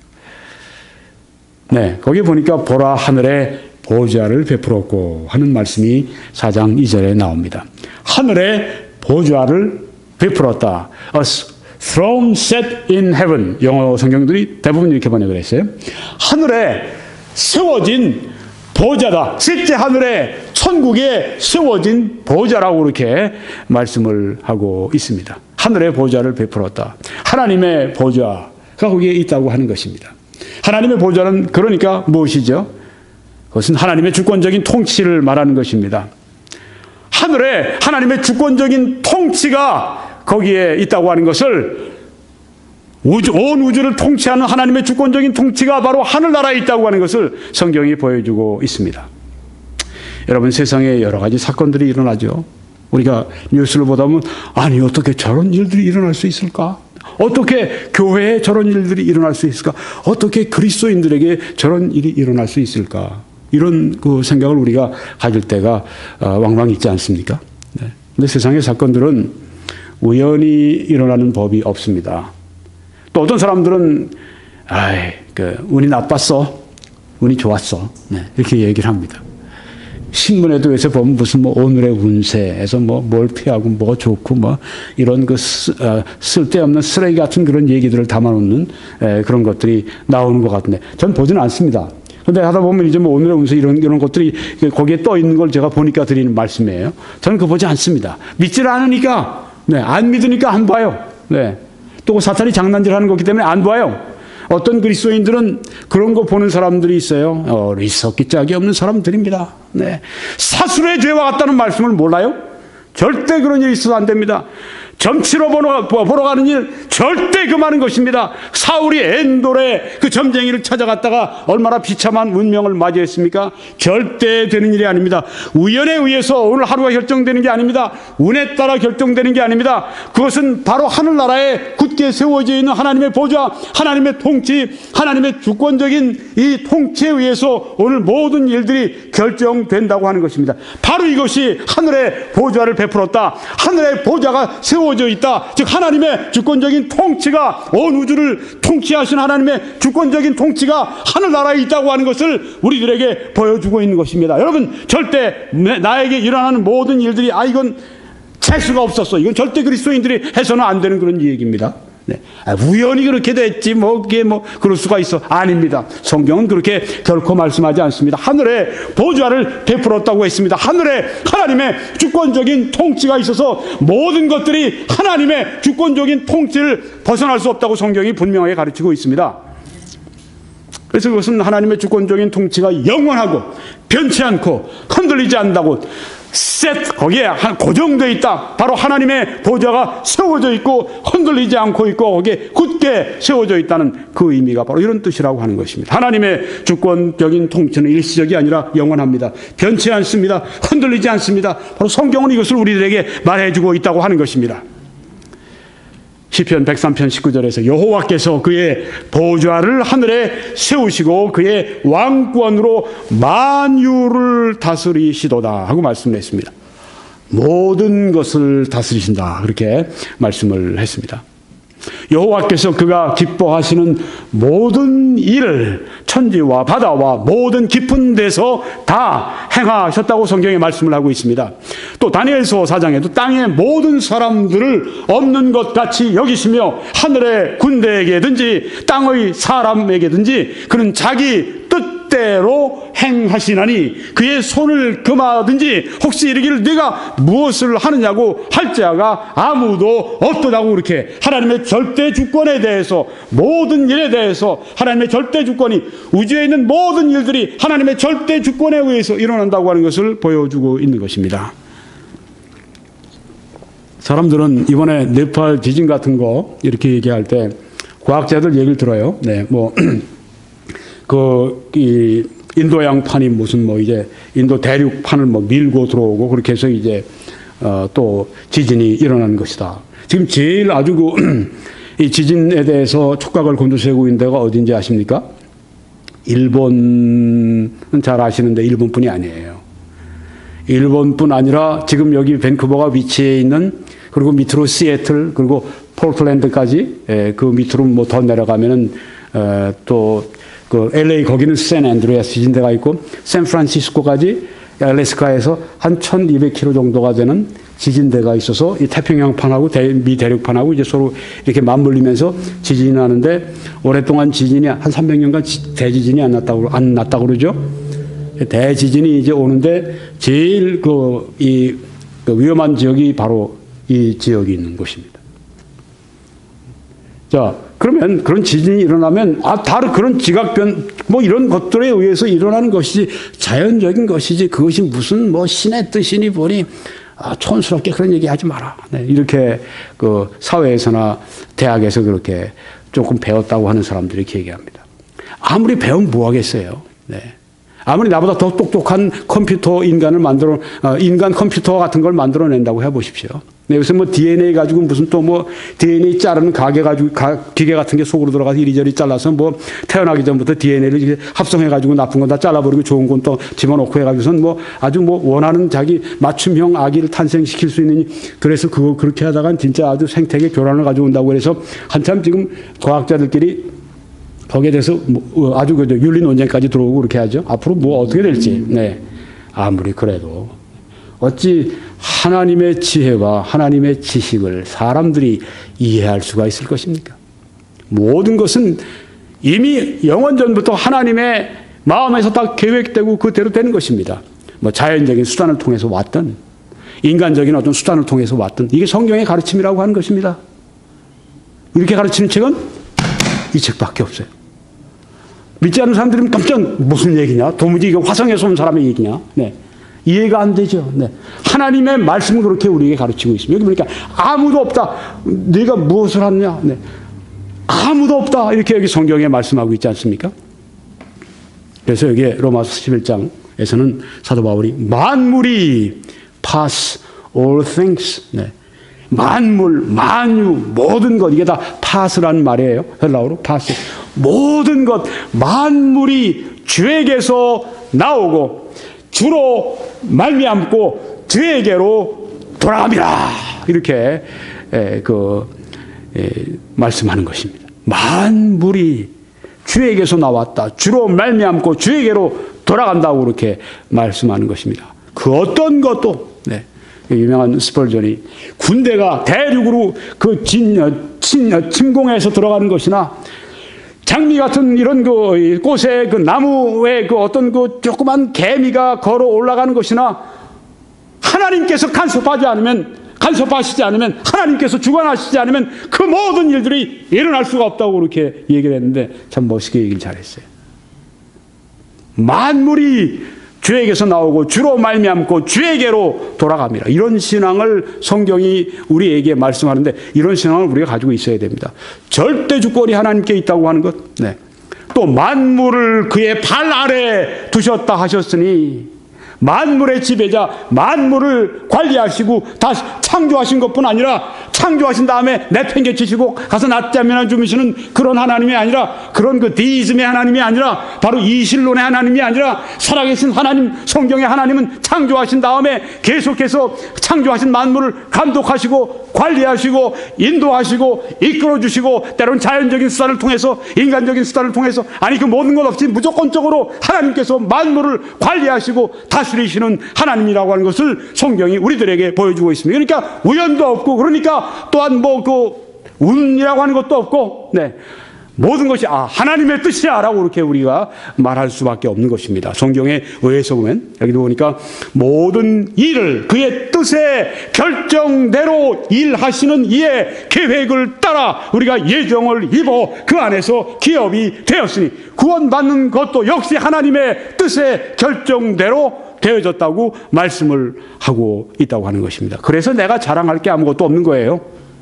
네, 거기 보니까 보라 하늘에 보좌를 베풀었고 하는 말씀이 사 장 이 절에 나옵니다. 하늘에 보좌를 베풀었다. A throne set in heaven. 영어 성경들이 대부분 이렇게 번역을 했어요. 하늘에 세워진 보좌다. 실제 하늘에 천국에 세워진 보좌라고 그렇게 말씀을 하고 있습니다. 하늘에 보좌를 베풀었다. 하나님의 보좌가 거기에 있다고 하는 것입니다. 하나님의 보좌는 그러니까 무엇이죠? 그것은 하나님의 주권적인 통치를 말하는 것입니다. 하늘에 하나님의 주권적인 통치가 거기에 있다고 하는 것을 우주, 온 우주를 통치하는 하나님의 주권적인 통치가 바로 하늘나라에 있다고 하는 것을 성경이 보여주고 있습니다. 여러분 세상에 여러 가지 사건들이 일어나죠. 우리가 뉴스를 보다 보면 아니 어떻게 저런 일들이 일어날 수 있을까? 어떻게 교회에 저런 일들이 일어날 수 있을까? 어떻게 그리스도인들에게 저런 일이 일어날 수 있을까? 이런 그 생각을 우리가 가질 때가 왕왕 있지 않습니까? 네. 근데 세상의 사건들은 우연히 일어나는 법이 없습니다. 또 어떤 사람들은 아이, 그 운이 나빴어, 운이 좋았어, 네. 이렇게 얘기를 합니다. 신문에도 요새 보면 무슨 뭐 오늘의 운세에서 뭐 뭘 피하고 뭐 좋고 뭐 이런 그 쓰, 어, 쓸데없는 쓰레기 같은 그런 얘기들을 담아놓는 에, 그런 것들이 나오는 것 같은데 전 보지는 않습니다. 근데 하다 보면 이제 뭐 오늘의 운세 이런 이런 것들이 거기에 떠 있는 걸 제가 보니까 드리는 말씀이에요. 저는 그거 보지 않습니다. 믿지를 않으니까, 네, 안 믿으니까 안 봐요. 네, 또 사탄이 장난질하는 거기 때문에 안 봐요. 어떤 그리스도인들은 그런 거 보는 사람들이 있어요. 어리석기 짝이 없는 사람들입니다. 네, 사술의 죄와 같다는 말씀을 몰라요? 절대 그런 일이 있어도 안 됩니다. 점치러 보러, 보러 가는 일 절대 금하는 것입니다. 사울이 엔돌에 그 점쟁이를 찾아갔다가 얼마나 비참한 운명을 맞이했습니까? 절대 되는 일이 아닙니다. 우연에 의해서 오늘 하루가 결정되는 게 아닙니다. 운에 따라 결정되는 게 아닙니다. 그것은 바로 하늘나라에 굳게 세워져 있는 하나님의 보좌, 하나님의 통치, 하나님의 주권적인 이 통치에 의해서 오늘 모든 일들이 결정된다고 하는 것입니다. 바로 이것이 하늘의 보좌를 베풀었다. 하늘의 보좌가 세워 져 있다. 즉 하나님의 주권적인 통치가 온 우주를 통치하신 하나님의 주권적인 통치가 하늘나라에 있다고 하는 것을 우리들에게 보여주고 있는 것입니다. 여러분 절대 나에게 일어나는 모든 일들이 아 이건 재수가 없었어. 이건 절대 그리스도인들이 해서는 안 되는 그런 얘기입니다. 네. 아, 우연히 그렇게 됐지 뭐 그게 뭐 그럴 수가 있어. 아닙니다. 성경은 그렇게 결코 말씀하지 않습니다. 하늘에 보좌를 베풀었다고 했습니다. 하늘에 하나님의 주권적인 통치가 있어서 모든 것들이 하나님의 주권적인 통치를 벗어날 수 없다고 성경이 분명하게 가르치고 있습니다. 그래서 그것은 하나님의 주권적인 통치가 영원하고 변치 않고 흔들리지 않는다고 셋 거기에 고정되어 있다. 바로 하나님의 보좌가 세워져 있고 흔들리지 않고 있고 거기에 굳게 세워져 있다는 그 의미가 바로 이런 뜻이라고 하는 것입니다. 하나님의 주권적인 통치는 일시적이 아니라 영원합니다. 변치 않습니다. 흔들리지 않습니다. 바로 성경은 이것을 우리들에게 말해주고 있다고 하는 것입니다. 시편 백삼 편 십구 절에서 여호와께서 그의 보좌를 하늘에 세우시고 그의 왕권으로 만유를 다스리시도다 하고 말씀을 했습니다. 모든 것을 다스리신다 그렇게 말씀을 했습니다. 여호와께서 그가 기뻐하시는 모든 일을 천지와 바다와 모든 깊은 데서 다 행하셨다고 성경에 말씀을 하고 있습니다. 또 다니엘서 사 장에도 땅의 모든 사람들을 없는 것 같이 여기시며 하늘의 군대에게든지 땅의 사람에게든지 그는 자기 뜻대로 행하시나니 그의 손을 금하든지 혹시 이르기를 네가 무엇을 하느냐고 할 자가 아무도 없도다고 그렇게 하나님의 절대 주권에 대해서 모든 일에 대해서 하나님의 절대 주권이 우주에 있는 모든 일들이 하나님의 절대 주권에 의해서 일어난다고 하는 것을 보여주고 있는 것입니다. 사람들은 이번에 네팔 지진 같은 거 이렇게 얘기할 때 과학자들 얘기를 들어요. 네, 뭐 그 이 인도양판이 무슨 뭐 이제 인도 대륙판을 뭐 밀고 들어오고 그렇게 해서 이제 어 또 지진이 일어나는 것이다. 지금 제일 아주 그 이 지진에 대해서 촉각을 곤두세우고 있는 데가 어딘지 아십니까? 일본은 잘 아시는데 일본뿐이 아니에요. 일본뿐 아니라 지금 여기 밴쿠버가 위치해 있는 그리고 밑으로 시애틀 그리고 포틀랜드까지 예, 그 밑으로 뭐 더 내려가면은 어, 또 그 엘에이 거기는 샌앤드레아스 지진대가 있고 샌프란시스코까지 알래스카에서 한 천이백 킬로미터 정도가 되는 지진대가 있어서 이 태평양판하고 대, 미 대륙판하고 이제 서로 이렇게 맞물리면서 지진이 나는데 오랫동안 지진이 한 삼백 년간 대지진이 안 났다고 안 났다고 그러죠. 대지진이 이제 오는데 제일 그 이 그 위험한 지역이 바로 이 지역이 있는 곳입니다. 자, 그러면 그런 지진이 일어나면 아, 다른 그런 지각변 뭐 이런 것들에 의해서 일어나는 것이지 자연적인 것이지 그것이 무슨 뭐 신의 뜻이니 보니 아, 촌스럽게 그런 얘기하지 마라. 네, 이렇게 그 사회에서나 대학에서 그렇게 조금 배웠다고 하는 사람들이 이렇게 얘기합니다. 아무리 배우면 뭐 하겠어요. 네. 아무리 나보다 더 똑똑한 컴퓨터 인간을 만들어, 어, 인간 컴퓨터 같은 걸 만들어낸다고 해보십시오. 네, 요새 뭐 디엔에이 가지고 무슨 또 뭐 디엔에이 자르는 가게 가지고, 가, 기계 같은 게 속으로 들어가서 이리저리 잘라서 뭐 태어나기 전부터 디엔에이를 합성해가지고 나쁜 건 다 잘라버리고 좋은 건 또 집어넣고 해가지고선 뭐 아주 뭐 원하는 자기 맞춤형 아기를 탄생시킬 수 있는, 그래서 그거 그렇게 하다간 진짜 아주 생태계 교란을 가져온다고 해서 한참 지금 과학자들끼리 거기에 대해서 뭐 아주 그 윤리 논쟁까지 들어오고 그렇게 하죠. 앞으로 뭐 어떻게 될지. 네. 아무리 그래도 어찌 하나님의 지혜와 하나님의 지식을 사람들이 이해할 수가 있을 것입니까? 모든 것은 이미 영원전부터 하나님의 마음에서 다 계획되고 그대로 되는 것입니다. 뭐 자연적인 수단을 통해서 왔든 인간적인 어떤 수단을 통해서 왔든 이게 성경의 가르침이라고 하는 것입니다. 이렇게 가르치는 책은 이 책밖에 없어요. 믿지 않는 사람들은 깜짝 무슨 얘기냐? 도무지 이거 화성에서 온 사람의 얘기냐? 네. 이해가 안 되죠. 네. 하나님의 말씀은 그렇게 우리에게 가르치고 있습니다. 여기 보니까 아무도 없다. 네가 무엇을 하느냐? 네. 아무도 없다. 이렇게 여기 성경에 말씀하고 있지 않습니까? 그래서 여기 로마서 십일 장에서는 사도 바울이 만물이 pass all things. 네. 만물, 만유, 모든 것, 이게 다 파스라는 말이에요. 헬라어로 파스. 모든 것, 만물이 주에게서 나오고 주로 말미암고 주에게로 돌아갑니다. 이렇게 에, 그 에, 말씀하는 것입니다. 만물이 주에게서 나왔다. 주로 말미암고 주에게로 돌아간다고 그렇게 말씀하는 것입니다. 그 어떤 것도 네. 유명한 스펄전이 군대가 대륙으로 그 진, 친, 침공해서 들어가는 것이나 장미 같은 이런 그 꽃에 그 나무에 그 어떤 그 조그만 개미가 걸어 올라가는 것이나 하나님께서 간섭하지 않으면, 간섭하시지 않으면, 하나님께서 주관하시지 않으면 그 모든 일들이 일어날 수가 없다고 그렇게 얘기를 했는데 참 멋있게 얘기를 잘했어요. 만물이 주에게서 나오고 주로 말미암고 주에게로 돌아갑니다. 이런 신앙을 성경이 우리에게 말씀하는데 이런 신앙을 우리가 가지고 있어야 됩니다. 절대 주권이 하나님께 있다고 하는 것. 네. 또 만물을 그의 발 아래 두셨다 하셨으니 만물의 지배자, 만물을 관리하시고 다시 창조하신 것뿐 아니라 창조하신 다음에 내팽개치시고 가서 낮잠이나 주무시는 그런 하나님이 아니라, 그런 그 디이즘의 하나님이 아니라, 바로 이실론의 하나님이 아니라 살아계신 하나님, 성경의 하나님은 창조하신 다음에 계속해서 창조하신 만물을 감독하시고 관리하시고 인도하시고 이끌어주시고, 때로는 자연적인 수단을 통해서, 인간적인 수단을 통해서, 아니 그 모든 것 없이 무조건적으로 하나님께서 만물을 관리하시고 다스리시는 하나님이라고 하는 것을 성경이 우리들에게 보여주고 있습니다. 그러니까 우연도 없고, 그러니까 또한 뭐 그 운이라고 하는 것도 없고, 네, 모든 것이 아 하나님의 뜻이야 라고 이렇게 우리가 말할 수밖에 없는 것입니다. 성경에 의해서 보면, 여기도 보니까 모든 일을 그의 뜻의 결정대로 일하시는 이의 계획을 따라 우리가 예정을 입어 그 안에서 기업이 되었으니, 구원받는 것도 역시 하나님의 뜻의 결정대로 되어졌다고 말씀을 하고 있다고 하는 것입니다. 그래서 내가 자랑할 게 아무것도 없는 거예요.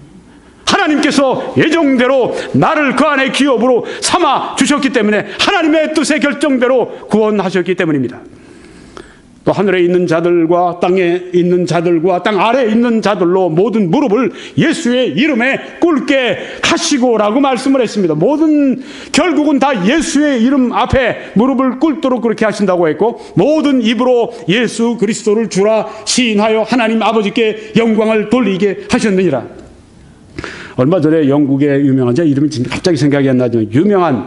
하나님께서 예정대로 나를 그 안에 기업으로 삼아 주셨기 때문에, 하나님의 뜻의 결정대로 구원하셨기 때문입니다. 또 하늘에 있는 자들과 땅에 있는 자들과 땅 아래에 있는 자들로 모든 무릎을 예수의 이름에 꿇게 하시고라고 말씀을 했습니다. 모든, 결국은 다 예수의 이름 앞에 무릎을 꿇도록 그렇게 하신다고 했고, 모든 입으로 예수 그리스도를 주라 시인하여 하나님 아버지께 영광을 돌리게 하셨느니라. 얼마 전에 영국의 유명한, 제 이름이 갑자기 생각이 안 나지만 유명한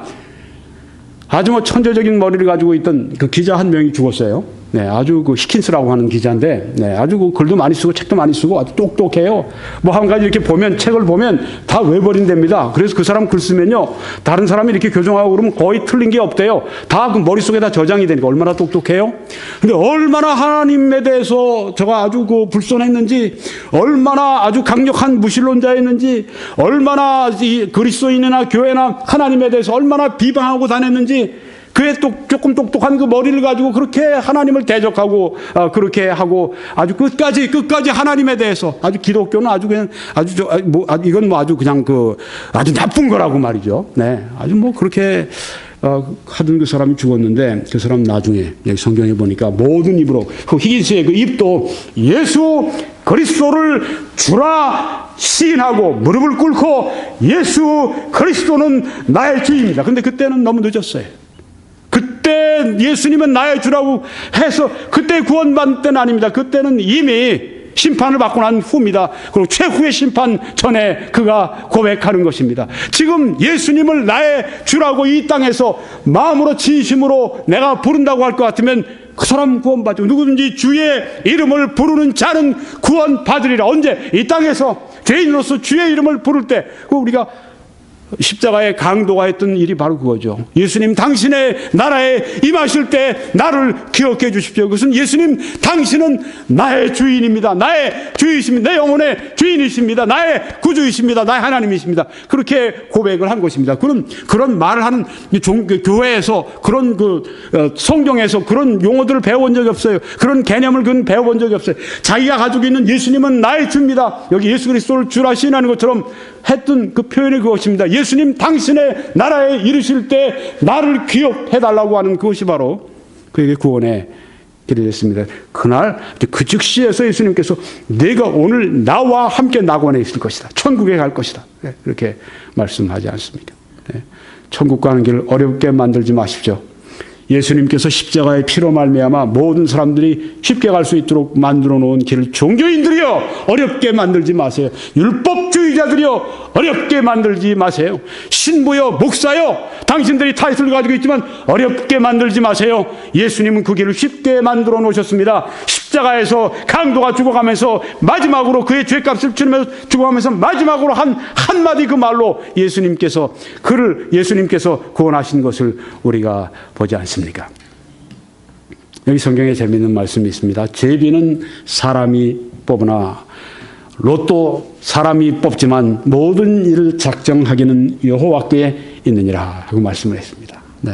아주 뭐 천재적인 머리를 가지고 있던 그 기자 한 명이 죽었어요. 네, 아주 그 히킨스라고 하는 기자인데, 네, 아주 그 글도 많이 쓰고 책도 많이 쓰고 아주 똑똑해요. 뭐 한 가지 이렇게 보면, 책을 보면 다 외버린답니다. 그래서 그 사람 글 쓰면요, 다른 사람이 이렇게 교정하고 그러면 거의 틀린 게 없대요. 다 그 머릿속에 다 저장이 되니까 얼마나 똑똑해요. 근데 얼마나 하나님에 대해서 저가 아주 그 불손했는지, 얼마나 아주 강력한 무신론자였는지, 얼마나 이 그리스도인이나 교회나 하나님에 대해서 얼마나 비방하고 다녔는지, 그의 똑, 조금 똑똑한 그 머리를 가지고 그렇게 하나님을 대적하고, 어, 그렇게 하고, 아주 끝까지, 끝까지 하나님에 대해서, 아주 기독교는 아주 그냥, 아주, 저, 뭐, 이건 뭐 아주 그냥 그, 아주 나쁜 거라고 말이죠. 네. 아주 뭐 그렇게, 어, 하던 그 사람이 죽었는데, 그 사람 나중에, 여기 성경에 보니까 모든 입으로, 그 히긴스의 그 입도 예수 그리스도를 주라 시인하고 무릎을 꿇고, 예수 그리스도는 나의 주입니다. 근데 그때는 너무 늦었어요. 그때 예수님은 나의 주라고 해서 그때 구원받을 때는 아닙니다. 그때는 이미 심판을 받고 난 후입니다. 그리고 최후의 심판 전에 그가 고백하는 것입니다. 지금 예수님을 나의 주라고 이 땅에서 마음으로 진심으로 내가 부른다고 할 것 같으면 그 사람 구원받죠. 누구든지 주의 이름을 부르는 자는 구원받으리라. 언제? 이 땅에서 죄인으로서 주의 이름을 부를 때, 우리가 십자가의 강도가 했던 일이 바로 그거죠. 예수님 당신의 나라에 임하실 때 나를 기억해 주십시오. 그것은 예수님 당신은 나의 주인입니다. 나의 주이십니다. 내 영혼의 주인이십니다. 나의 구주이십니다. 나의 하나님이십니다. 그렇게 고백을 한 것입니다. 그런 그런 말을 하는 종, 그 교회에서, 그런 그 어, 성경에서 그런 용어들을 배워본 적이 없어요. 그런 개념을 그는 배워본 적이 없어요. 자기가 가지고 있는 예수님은 나의 주입니다. 여기 예수 그리스도를 주라 시인하는 것처럼 했던 그 표현이 그것입니다. 예수님 당신의 나라에 이르실 때 나를 기억해달라고 하는 그것이 바로 그에게 구원의 길이 됐습니다. 그날 그 즉시에서 예수님께서 내가 오늘 나와 함께 낙원에 있을 것이다. 천국에 갈 것이다. 그렇게 말씀하지 않습니까? 천국 가는 길을 어렵게 만들지 마십시오. 예수님께서 십자가의 피로 말미암아 모든 사람들이 쉽게 갈 수 있도록 만들어 놓은 길을 종교인들이여 어렵게 만들지 마세요. 율법주의자들이여 어렵게 만들지 마세요. 신부여 목사여 당신들이 타이틀을 가지고 있지만 어렵게 만들지 마세요. 예수님은 그 길을 쉽게 만들어 놓으셨습니다. 십자가에서 강도가 죽어가면서 마지막으로 그의 죄값을 치르면서 죽어가면서 마지막으로 한 한마디 그 말로 예수님께서 그를 예수님께서 구원하신 것을 우리가 보지 않습니까? 여기 성경에 재미있는 말씀이 있습니다. 제비는 사람이 뽑으나 로또 사람이 뽑지만 모든 일을 작정하기는 여호와께 있느니라 하고 말씀을 했습니다. 네.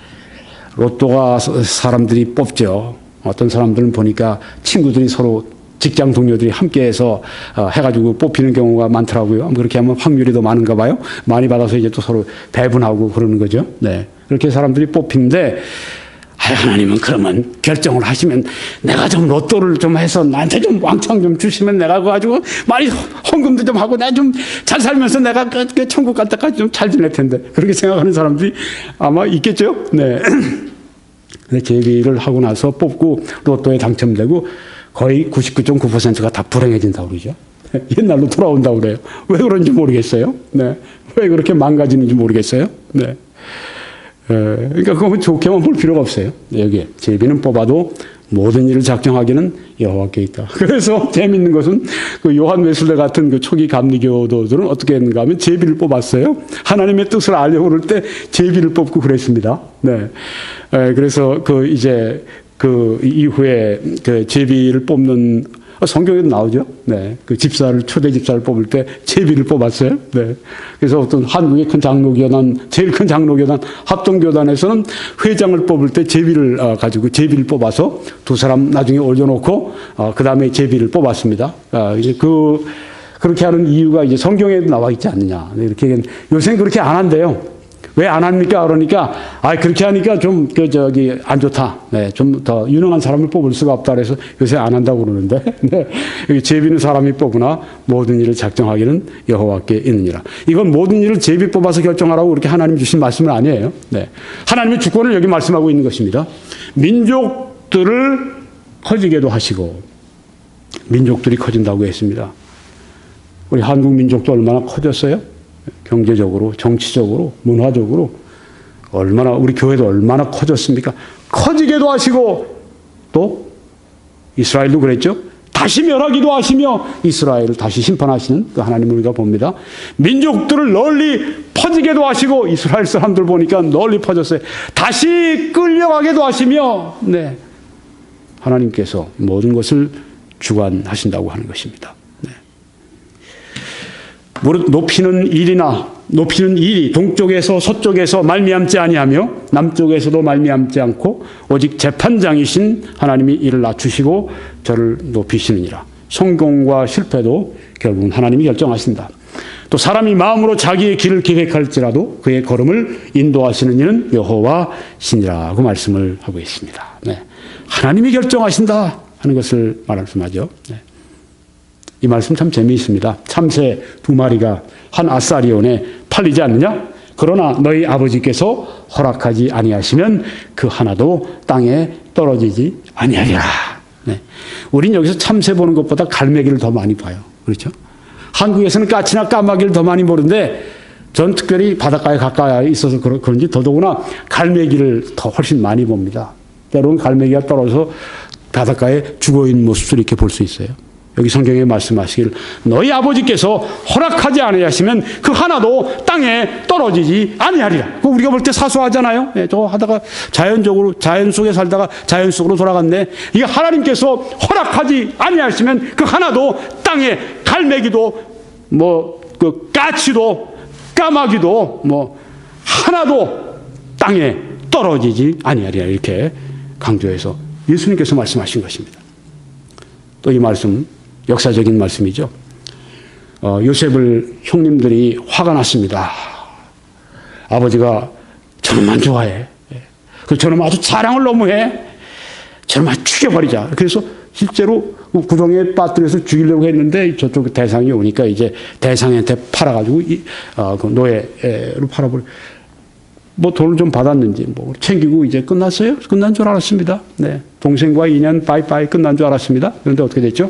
로또가 사람들이 뽑죠. 어떤 사람들은 보니까 친구들이 서로 직장 동료들이 함께해서 해가지고 뽑히는 경우가 많더라고요. 그렇게 하면 확률이 더 많은가 봐요. 많이 받아서 이제 또 서로 배분하고 그러는 거죠. 네. 그렇게 사람들이 뽑히는데 아, 하나님은 그러면 결정을 하시면 내가 좀 로또를 좀 해서 나한테 좀 왕창 좀 주시면 내가 그거 가지고 많이 헌금도 좀 하고 내가 좀 잘 살면서 내가 그, 그 천국 갈 때까지 좀 잘 지낼 텐데 그렇게 생각하는 사람들이 아마 있겠죠. 네. 근데 제비를 하고 나서 뽑고 로또에 당첨되고 거의 구십구 점 구 퍼센트가 다 불행해진다고 그러죠. 옛날로 돌아온다고 그래요. 왜 그런지 모르겠어요. 네. 왜 그렇게 망가지는지 모르겠어요. 네. 에, 그러니까 그거 좋게만 볼 필요가 없어요. 여기에 제비는 뽑아도 모든 일을 작정하기는 여호와께 있다. 그래서 재밌는 것은 그 요한 웨슬레 같은 그 초기 감리교도들은 어떻게 했는가 하면 제비를 뽑았어요. 하나님의 뜻을 알려고 그럴 때 제비를 뽑고 그랬습니다. 네. 에, 그래서 그 이제 그 이후에 그 제비를 뽑는 성경에도 나오죠. 네. 그 집사를, 초대 집사를 뽑을 때 제비를 뽑았어요. 네. 그래서 어떤 한국의 큰 장로교단, 제일 큰 장로교단, 합동교단에서는 회장을 뽑을 때 제비를 어, 가지고 제비를 뽑아서 두 사람 나중에 올려놓고, 어, 그 다음에 제비를 뽑았습니다. 어, 이제 그, 그렇게 하는 이유가 이제 성경에도 나와 있지 않느냐. 네, 이렇게, 요새는 그렇게 안 한대요. 왜 안 합니까? 그러니까, 아, 그렇게 하니까 좀, 그, 저기, 안 좋다. 네, 좀 더 유능한 사람을 뽑을 수가 없다. 그래서 요새 안 한다고 그러는데, 네. 여기 제비는 사람이 뽑으나 모든 일을 작정하기는 여호와께 있느니라. 이건 모든 일을 제비 뽑아서 결정하라고 그렇게 하나님 주신 말씀은 아니에요. 네. 하나님의 주권을 여기 말씀하고 있는 것입니다. 민족들을 커지게도 하시고, 민족들이 커진다고 했습니다. 우리 한국 민족도 얼마나 커졌어요? 경제적으로, 정치적으로, 문화적으로 얼마나, 우리 교회도 얼마나 커졌습니까? 커지게도 하시고 또 이스라엘도 그랬죠. 다시 멸하기도 하시며 이스라엘을 다시 심판하시는 그 하나님을 우리가 봅니다. 민족들을 널리 퍼지게도 하시고 이스라엘 사람들 보니까 널리 퍼졌어요. 다시 끌려가게도 하시며, 네, 하나님께서 모든 것을 주관하신다고 하는 것입니다. 무릇 높이는 일이나 높이는 일이 동쪽에서 서쪽에서 말미암지 아니하며 남쪽에서도 말미암지 않고 오직 재판장이신 하나님이 이를 낮추시고 저를 높이시느니라. 성공과 실패도 결국은 하나님이 결정하신다. 또 사람이 마음으로 자기의 길을 계획할지라도 그의 걸음을 인도하시는 이는 여호와시니라고 말씀을 하고 있습니다. 네. 하나님이 결정하신다 하는 것을 말씀하죠. 네. 이 말씀 참 재미있습니다. 참새 두 마리가 한 아사리온에 팔리지 않느냐? 그러나 너희 아버지께서 허락하지 아니하시면 그 하나도 땅에 떨어지지 아니하리라. 네. 우린 여기서 참새 보는 것보다 갈매기를 더 많이 봐요. 그렇죠? 한국에서는 까치나 까마귀를 더 많이 보는데 전 특별히 바닷가에 가까이 있어서 그런지 더더구나 갈매기를 더 훨씬 많이 봅니다. 때로는 갈매기가 떨어져서 바닷가에 죽어있는 모습을 이렇게 볼 수 있어요. 여기 성경에 말씀하시길 너희 아버지께서 허락하지 아니하시면 그 하나도 땅에 떨어지지 아니하리라. 그거 우리가 볼 때 사소하잖아요. 네, 저거 하다가 자연적으로 자연 속에 살다가 자연 속으로 돌아갔네. 이게 하나님께서 허락하지 아니하시면 그 하나도 땅에 갈매기도 뭐 그 까치도 까마귀도 뭐 하나도 땅에 떨어지지 아니하리라. 이렇게 강조해서 예수님께서 말씀하신 것입니다. 또 이 말씀 역사적인 말씀이죠. 어, 요셉을 형님들이 화가 났습니다. 아버지가 저놈만 좋아해. 그 저놈 아주 사랑을 너무 해. 저놈만 죽여버리자. 그래서 실제로 구덩이에 빠뜨려서 죽이려고 했는데 저쪽 대상이 오니까 이제 대상한테 팔아가지고 이, 어, 그 노예로 팔아버려. 뭐 돈을 좀 받았는지 뭐 챙기고 이제 끝났어요. 끝난 줄 알았습니다. 네, 동생과 인연 빠이빠이 끝난 줄 알았습니다. 그런데 어떻게 됐죠?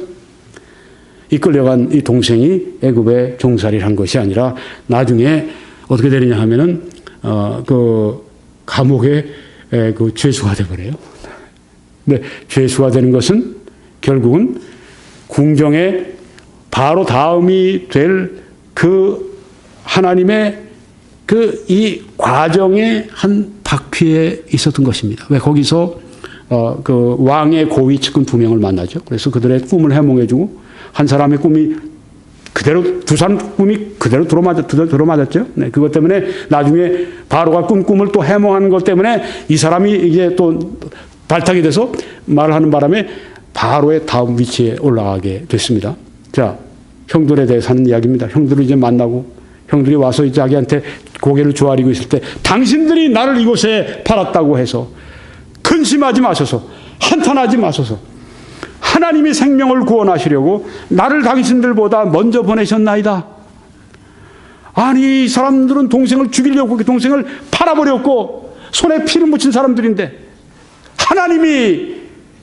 이끌려간 이 동생이 애굽에 종살이를 한 것이 아니라 나중에 어떻게 되느냐 하면은 어, 그 감옥에 에, 그 죄수가 돼버려요. 네, 죄수가 되는 것은 결국은 궁정에 바로 다음이 될 그 하나님의 그 이 과정의 한 바퀴에 있었던 것입니다. 왜 거기서 어, 그 왕의 고위 측근 두 명을 만나죠. 그래서 그들의 꿈을 해몽해주고 한 사람의 꿈이 그대로 두 사람 꿈이 그대로 들어맞았 들어맞았죠. 네, 그것 때문에 나중에 바로가 꾼 꿈을 또 해몽하는 것 때문에 이 사람이 이제 또 발탁이 돼서 말하는 바람에 바로의 다음 위치에 올라가게 됐습니다. 자, 형들에 대해서 하는 이야기입니다. 형들을 이제 만나고 형들이 와서 자기한테 고개를 조아리고 있을 때 당신들이 나를 이곳에 팔았다고 해서 근심하지 마소서. 한탄하지 마소서. 하나님이 생명을 구원하시려고 나를 당신들보다 먼저 보내셨나이다. 아니, 이 사람들은 동생을 죽이려고 그 동생을 팔아버렸고 손에 피를 묻힌 사람들인데 하나님이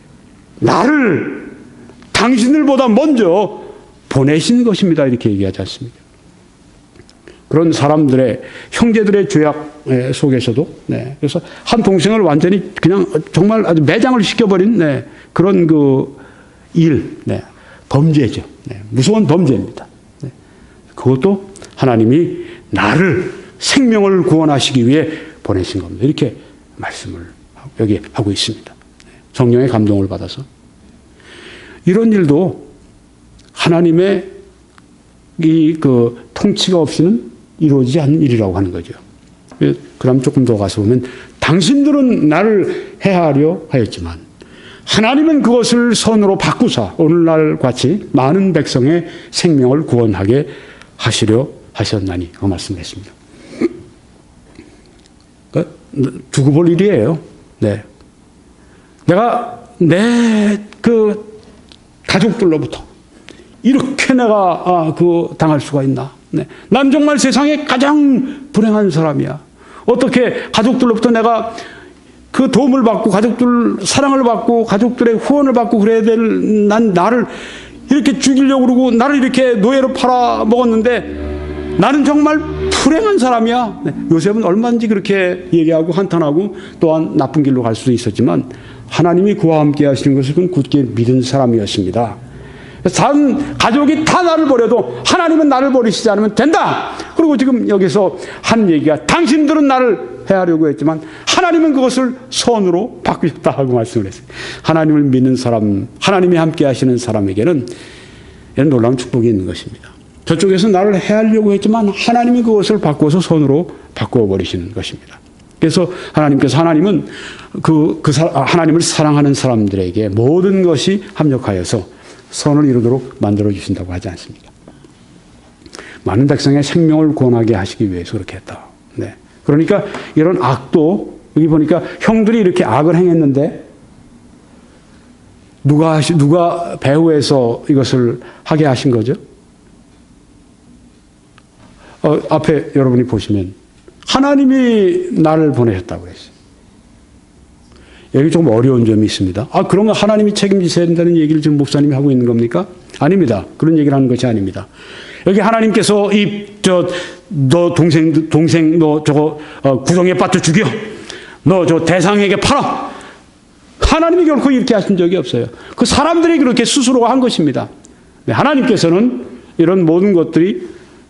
나를 당신들보다 먼저 보내신 것입니다. 이렇게 얘기하지 않습니까? 그런 사람들의, 형제들의 죄악 속에서도, 네. 그래서 한 동생을 완전히 그냥 정말 아주 매장을 시켜버린, 네. 그런 그 일, 네. 범죄죠. 네. 무서운 범죄입니다. 네. 그것도 하나님이 나를 생명을 구원하시기 위해 보내신 겁니다. 이렇게 말씀을 여기 하고 있습니다. 성령의 감동을 받아서. 이런 일도 하나님의 이 그 통치가 없이는 이루어지지 않는 일이라고 하는 거죠. 그럼 조금 더 가서 보면 당신들은 나를 해하려 하였지만 하나님은 그것을 선으로 바꾸사 오늘날 같이 많은 백성의 생명을 구원하게 하시려 하셨나니 그 말씀했습니다. 두고 볼 일이에요. 네. 내가 내 그 가족들로부터 이렇게 내가 아, 그 당할 수가 있나? 네. 난 정말 세상에 가장 불행한 사람이야. 어떻게 가족들로부터 내가 그 도움을 받고 가족들 사랑을 받고 가족들의 후원을 받고 그래야 될 난 나를 이렇게 죽이려고 그러고 나를 이렇게 노예로 팔아 먹었는데 나는 정말 불행한 사람이야. 네. 요셉은 얼마든지 그렇게 얘기하고 한탄하고 또한 나쁜 길로 갈 수도 있었지만 하나님이 그와 함께 하시는 것을 그는 굳게 믿은 사람이었습니다. 단 가족이 다 나를 버려도 하나님은 나를 버리시지 않으면 된다. 그리고 지금 여기서 한 얘기가 당신들은 나를 해하려고 했지만 하나님은 그것을 선으로 바꾸셨다 하고 말씀을 했어요. 하나님을 믿는 사람, 하나님이 함께 하시는 사람에게는 이런 놀라운 축복이 있는 것입니다. 저쪽에서 나를 해하려고 했지만 하나님이 그것을 바꿔서 선으로 바꾸어 버리시는 것입니다. 그래서 하나님께서 하나님은 그, 그 사, 하나님을 사랑하는 사람들에게 모든 것이 합력하여서 선을 이루도록 만들어 주신다고 하지 않습니까? 많은 백성의 생명을 구원하게 하시기 위해서 그렇게 했다. 네. 그러니까 이런 악도 여기 보니까 형들이 이렇게 악을 행했는데 누가 하시, 누가 배후에서 이것을 하게 하신 거죠? 어, 앞에 여러분이 보시면 하나님이 나를 보내셨다고 그랬어요. 여기 좀 어려운 점이 있습니다. 아, 그런 거 하나님이 책임지셔야 된다는 얘기를 지금 목사님이 하고 있는 겁니까? 아닙니다. 그런 얘기를 하는 것이 아닙니다. 여기 하나님께서 이, 저, 너 동생, 동생, 너 저거, 어, 구덩이에 빠져 죽여. 너 저 대상에게 팔아. 하나님이 결코 이렇게 하신 적이 없어요. 그 사람들이 그렇게 스스로 한 것입니다. 하나님께서는 이런 모든 것들이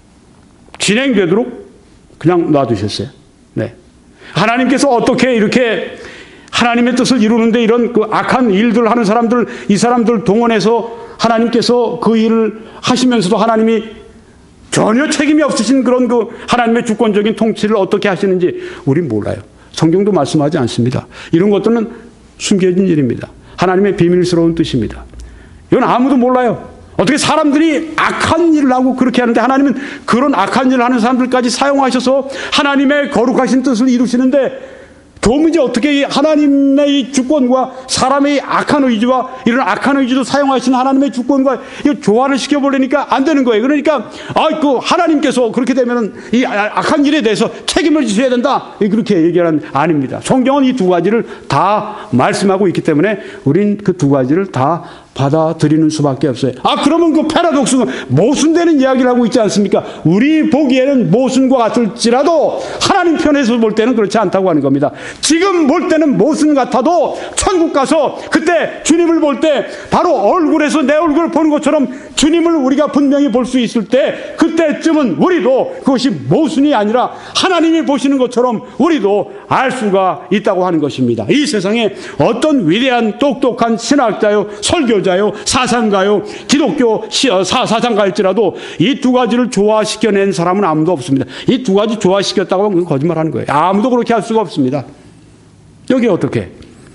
진행되도록 그냥 놔두셨어요. 네. 하나님께서 어떻게 이렇게 하나님의 뜻을 이루는데 이런 그 악한 일들 하는 사람들, 이 사람들 동원해서 하나님께서 그 일을 하시면서도 하나님이 전혀 책임이 없으신 그런 그 하나님의 주권적인 통치를 어떻게 하시는지 우린 몰라요. 성경도 말씀하지 않습니다. 이런 것들은 숨겨진 일입니다. 하나님의 비밀스러운 뜻입니다. 이건 아무도 몰라요. 어떻게 사람들이 악한 일을 하고 그렇게 하는데 하나님은 그런 악한 일을 하는 사람들까지 사용하셔서 하나님의 거룩하신 뜻을 이루시는데 도무지 어떻게 하나님의 주권과 사람의 악한 의지와 이런 악한 의지도 사용하시는 하나님의 주권과 이거 조화를 시켜보려니까 안 되는 거예요. 그러니까 아, 그 하나님께서 그렇게 되면은 이 악한 일에 대해서 책임을 지셔야 된다. 그렇게 얘기하는 아닙니다. 성경은 이 두 가지를 다 말씀하고 있기 때문에 우린 그 두 가지를 다 받아들이는 수밖에 없어요. 아, 그러면 그 패러독스는 모순되는 이야기를 하고 있지 않습니까? 우리 보기에는 모순과 같을지라도 하나님 편에서 볼 때는 그렇지 않다고 하는 겁니다. 지금 볼 때는 모순 같아도 천국 가서 그때 주님을 볼 때 바로 얼굴에서 내 얼굴을 보는 것처럼 주님을 우리가 분명히 볼 수 있을 때 그때쯤은 우리도 그것이 모순이 아니라 하나님이 보시는 것처럼 우리도 알 수가 있다고 하는 것입니다. 이 세상에 어떤 위대한 똑똑한 신학자요, 설교자요, 사상가요, 기독교 사, 사상가일지라도 이 두 가지를 조화시켜낸 사람은 아무도 없습니다. 이 두 가지 조화시켰다고 하면 거짓말하는 거예요. 아무도 그렇게 할 수가 없습니다. 여기 어떻게?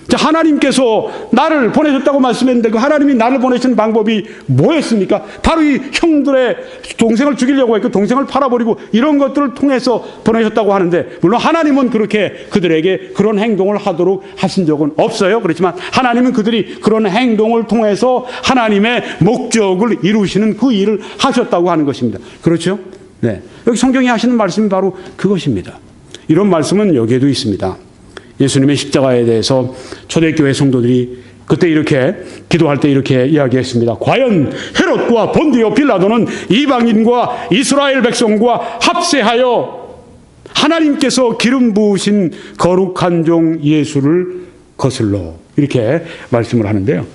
하나님께서 나를 보내셨다고 말씀했는데 그 하나님이 나를 보내신 방법이 뭐였습니까? 바로 이 형들의 동생을 죽이려고 했고 동생을 팔아버리고 이런 것들을 통해서 보내셨다고 하는데, 물론 하나님은 그렇게 그들에게 그런 행동을 하도록 하신 적은 없어요. 그렇지만 하나님은 그들이 그런 행동을 통해서 하나님의 목적을 이루시는 그 일을 하셨다고 하는 것입니다. 그렇죠? 네. 여기 성경이 하시는 말씀이 바로 그것입니다. 이런 말씀은 여기에도 있습니다. 예수님의 십자가에 대해서 초대교회 성도들이 그때 이렇게 기도할 때 이렇게 이야기했습니다. 과연 헤롯과 본디오 빌라도는 이방인과 이스라엘 백성과 합세하여 하나님께서 기름 부으신 거룩한 종 예수를 거슬러, 이렇게 말씀을 하는데요.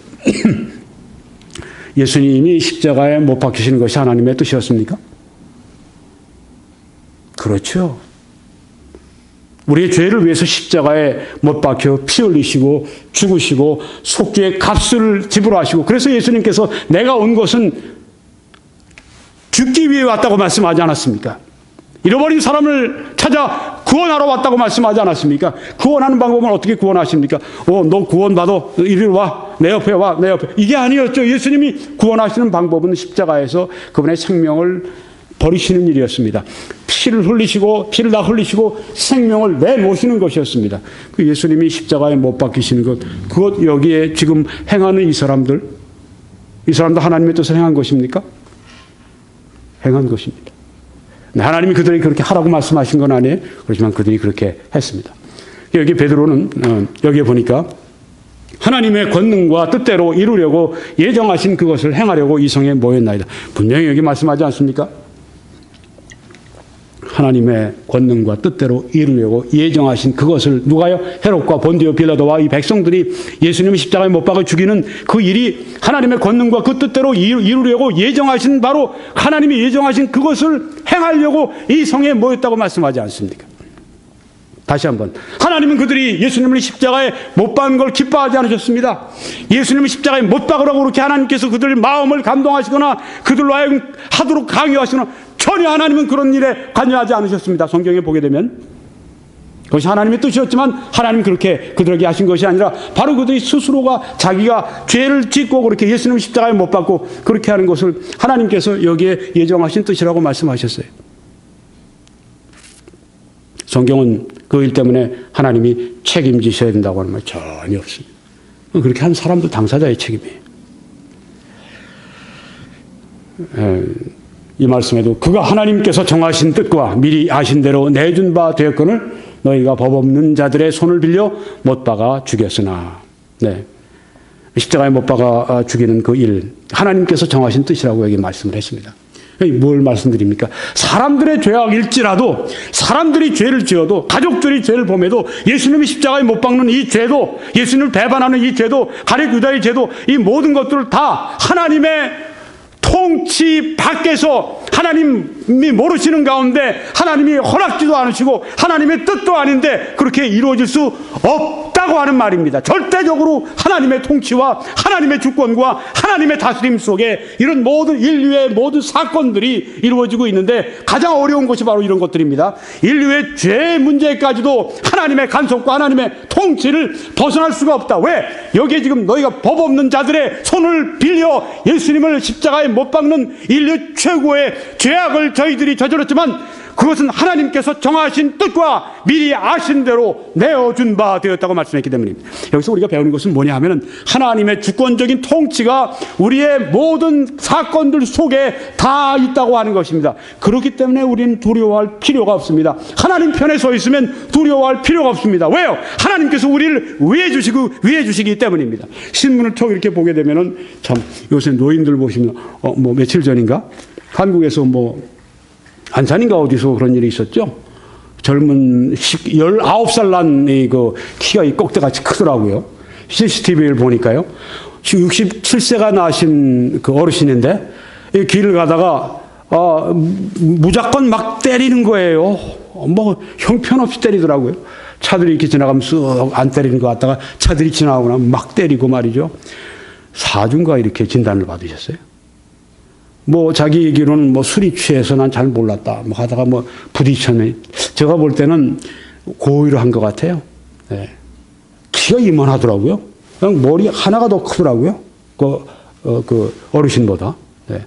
예수님이 십자가에 못 박히시는 것이 하나님의 뜻이었습니까? 그렇죠. 우리의 죄를 위해서 십자가에 못 박혀 피 흘리시고 죽으시고 속죄의 값을 지불하시고, 그래서 예수님께서 내가 온 것은 죽기 위해 왔다고 말씀하지 않았습니까? 잃어버린 사람을 찾아 구원하러 왔다고 말씀하지 않았습니까? 구원하는 방법은 어떻게 구원하십니까? 어, 너 구원받아. 이리 와. 내 옆에 와. 내 옆에. 이게 아니었죠. 예수님이 구원하시는 방법은 십자가에서 그분의 생명을 버리시는 일이었습니다. 피를 흘리시고 피를 다 흘리시고 생명을 내놓으시는 것이었습니다. 그 예수님이 십자가에 못 박히시는 것, 그것 여기에 지금 행하는 이 사람들, 이 사람도 하나님의 뜻을 행한 것입니까? 행한 것입니다. 하나님이 그들이 그렇게 하라고 말씀하신 건 아니에요. 그렇지만 그들이 그렇게 했습니다. 여기 베드로는 어, 여기에 보니까 하나님의 권능과 뜻대로 이루려고 예정하신 그것을 행하려고 이 성에 모였나이다. 분명히 여기 말씀하지 않습니까? 하나님의 권능과 뜻대로 이루려고 예정하신 그것을, 누가요? 헤롯과 본디오 빌라도와 이 백성들이 예수님을 십자가에 못 박아 죽이는 그 일이 하나님의 권능과 그 뜻대로 이루려고 예정하신, 바로 하나님이 예정하신 그것을 행하려고 이 성에 모였다고 말씀하지 않습니까? 다시 한번, 하나님은 그들이 예수님을 십자가에 못 박은 걸 기뻐하지 않으셨습니다. 예수님을 십자가에 못 박으라고 그렇게 하나님께서 그들의 마음을 감동하시거나 그들로 하여금 하도록 강요하시거나, 전혀 하나님은 그런 일에 관여하지 않으셨습니다. 성경에 보게 되면 그것이 하나님의 뜻이었지만 하나님은 그렇게 그들에게 하신 것이 아니라 바로 그들이 스스로가 자기가 죄를 짓고 그렇게 예수님을 십자가에 못 박고 그렇게 하는 것을 하나님께서 여기에 예정하신 뜻이라고 말씀하셨어요. 성경은 그 일 때문에 하나님이 책임지셔야 된다고 하는 말 전혀 없습니다. 그렇게 한 사람도 당사자의 책임이에요. 에, 이 말씀에도 그가 하나님께서 정하신 뜻과 미리 아신 대로 내준 바 되었거늘 너희가 법 없는 자들의 손을 빌려 못 박아 죽였으나, 네, 십자가에 못 박아 죽이는 그 일, 하나님께서 정하신 뜻이라고 여기 말씀을 했습니다. 뭘 말씀드립니까? 사람들의 죄악일지라도, 사람들이 죄를 지어도, 가족들이 죄를 범해도, 예수님이 십자가에 못 박는 이 죄도, 예수님을 배반하는 이 죄도, 가룟 유다의 죄도, 이 모든 것들을 다 하나님의 통치 밖에서 하나님이 모르시는 가운데 하나님이 허락지도 않으시고 하나님의 뜻도 아닌데 그렇게 이루어질 수 없다고 하는 말입니다. 절대적으로 하나님의 통치와 하나님의 주권과 하나님의 다스림 속에 이런 모든 인류의 모든 사건들이 이루어지고 있는데, 가장 어려운 것이 바로 이런 것들입니다. 인류의 죄 문제까지도 하나님의 간섭과 하나님의 통치를 벗어날 수가 없다. 왜? 여기에 지금 너희가 법 없는 자들의 손을 빌려 예수님을 십자가에 못 박는 인류 최고의 죄악을 저희들이 저질렀지만 그것은 하나님께서 정하신 뜻과 미리 아신 대로 내어준 바 되었다고 말씀했기 때문입니다. 여기서 우리가 배우는 것은 뭐냐 하면은 하나님의 주권적인 통치가 우리의 모든 사건들 속에 다 있다고 하는 것입니다. 그렇기 때문에 우리는 두려워할 필요가 없습니다. 하나님 편에 서 있으면 두려워할 필요가 없습니다. 왜요? 하나님께서 우리를 위해 주시고 위해 주시기 때문입니다. 신문을 톡 이렇게 보게 되면은 참, 요새 노인들 보시면 어, 뭐 며칠 전인가 한국에서 뭐 안산인가 어디서 그런 일이 있었죠. 젊은 열아홉 살 난 그 키가 이 꼭대같이 크더라고요. 씨씨티비를 보니까요. 지금 육십칠 세가 나신 그 어르신인데 이 길을 가다가 아, 무조건 막 때리는 거예요. 뭐 형편없이 때리더라고요. 차들이 이렇게 지나가면 쓱 안 때리는 것 같다가 차들이 지나가고 나면 막 때리고 말이죠. 사주인가 이렇게 진단을 받으셨어요. 뭐 자기 얘기로는 뭐 술이 취해서 난 잘 몰랐다 뭐 하다가 뭐 부딪혔네. 제가 볼 때는 고의로 한 것 같아요. 네. 키가 이만하더라고요. 그냥 머리 하나가 더 크더라고요. 그, 어, 그 어르신보다. 네.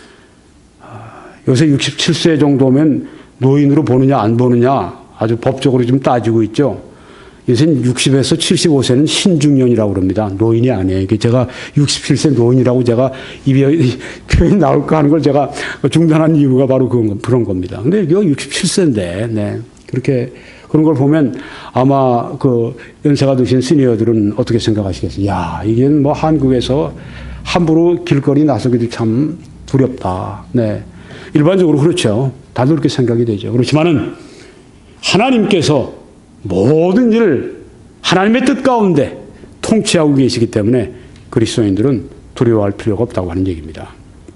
요새 육십칠 세 정도면 노인으로 보느냐 안 보느냐 아주 법적으로 좀 따지고 있죠. 요새 육십에서 칠십오 세는 신중년이라고 그럽니다. 노인이 아니에요. 제가 육십칠 세 노인이라고 제가 입이 표현이 나올까 하는 걸 제가 중단한 이유가 바로 그런, 그런 겁니다. 근데 이거 육십칠 세인데, 네. 그렇게, 그런 걸 보면 아마 그 연세가 드신 시니어들은 어떻게 생각하시겠어요? 야, 이게 뭐 한국에서 함부로 길거리 나서기도 참 두렵다. 네. 일반적으로 그렇죠. 다들 그렇게 생각이 되죠. 그렇지만은 하나님께서 모든 일을 하나님의 뜻 가운데 통치하고 계시기 때문에 그리스도인들은 두려워할 필요가 없다고 하는 얘기입니다.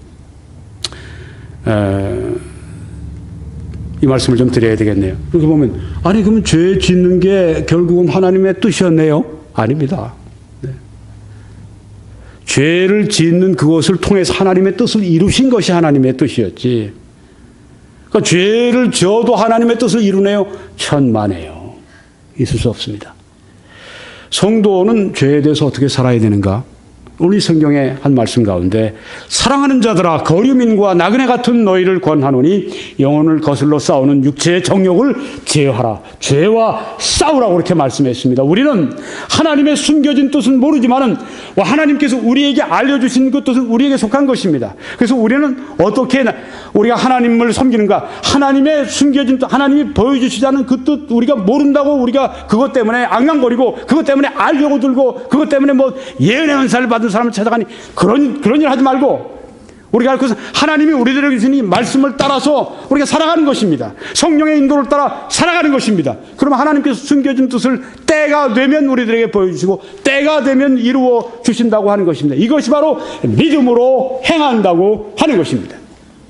에, 이 말씀을 좀 드려야 되겠네요. 그렇게 보면 아니 그러면 죄 짓는 게 결국은 하나님의 뜻이었네요? 아닙니다. 네. 죄를 짓는 그것을 통해서 하나님의 뜻을 이루신 것이 하나님의 뜻이었지. 그러니까 죄를 지어도 하나님의 뜻을 이루네요? 천만에요. 있을 수 없습니다. 성도는 죄에 대해서 어떻게 살아야 되는가? 오늘 성경의 한 말씀 가운데 사랑하는 자들아 거류민과 나그네 같은 너희를 권하노니 영혼을 거슬러 싸우는 육체의 정욕을 제어하라. 죄와 싸우라고 그렇게 말씀했습니다. 우리는 하나님의 숨겨진 뜻은 모르지만은 하나님께서 우리에게 알려주신 그 뜻은 우리에게 속한 것입니다. 그래서 우리는 어떻게 우리가 하나님을 섬기는가? 하나님의 숨겨진 뜻, 하나님이 보여주시지 않은 그 뜻 우리가 모른다고 우리가 그것 때문에 앙앙거리고 그것 때문에 알려고 들고 그것 때문에 뭐 예언의 은사를 받은 사람을 찾아가니 그런 그런 일 하지 말고 우리가 할 것은 하나님이 우리들에게 주신 이 말씀을 따라서 우리가 살아가는 것입니다. 성령의 인도를 따라 살아가는 것입니다. 그러면 하나님께서 숨겨진 뜻을 때가 되면 우리들에게 보여주시고 때가 되면 이루어 주신다고 하는 것입니다. 이것이 바로 믿음으로 행한다고 하는 것입니다.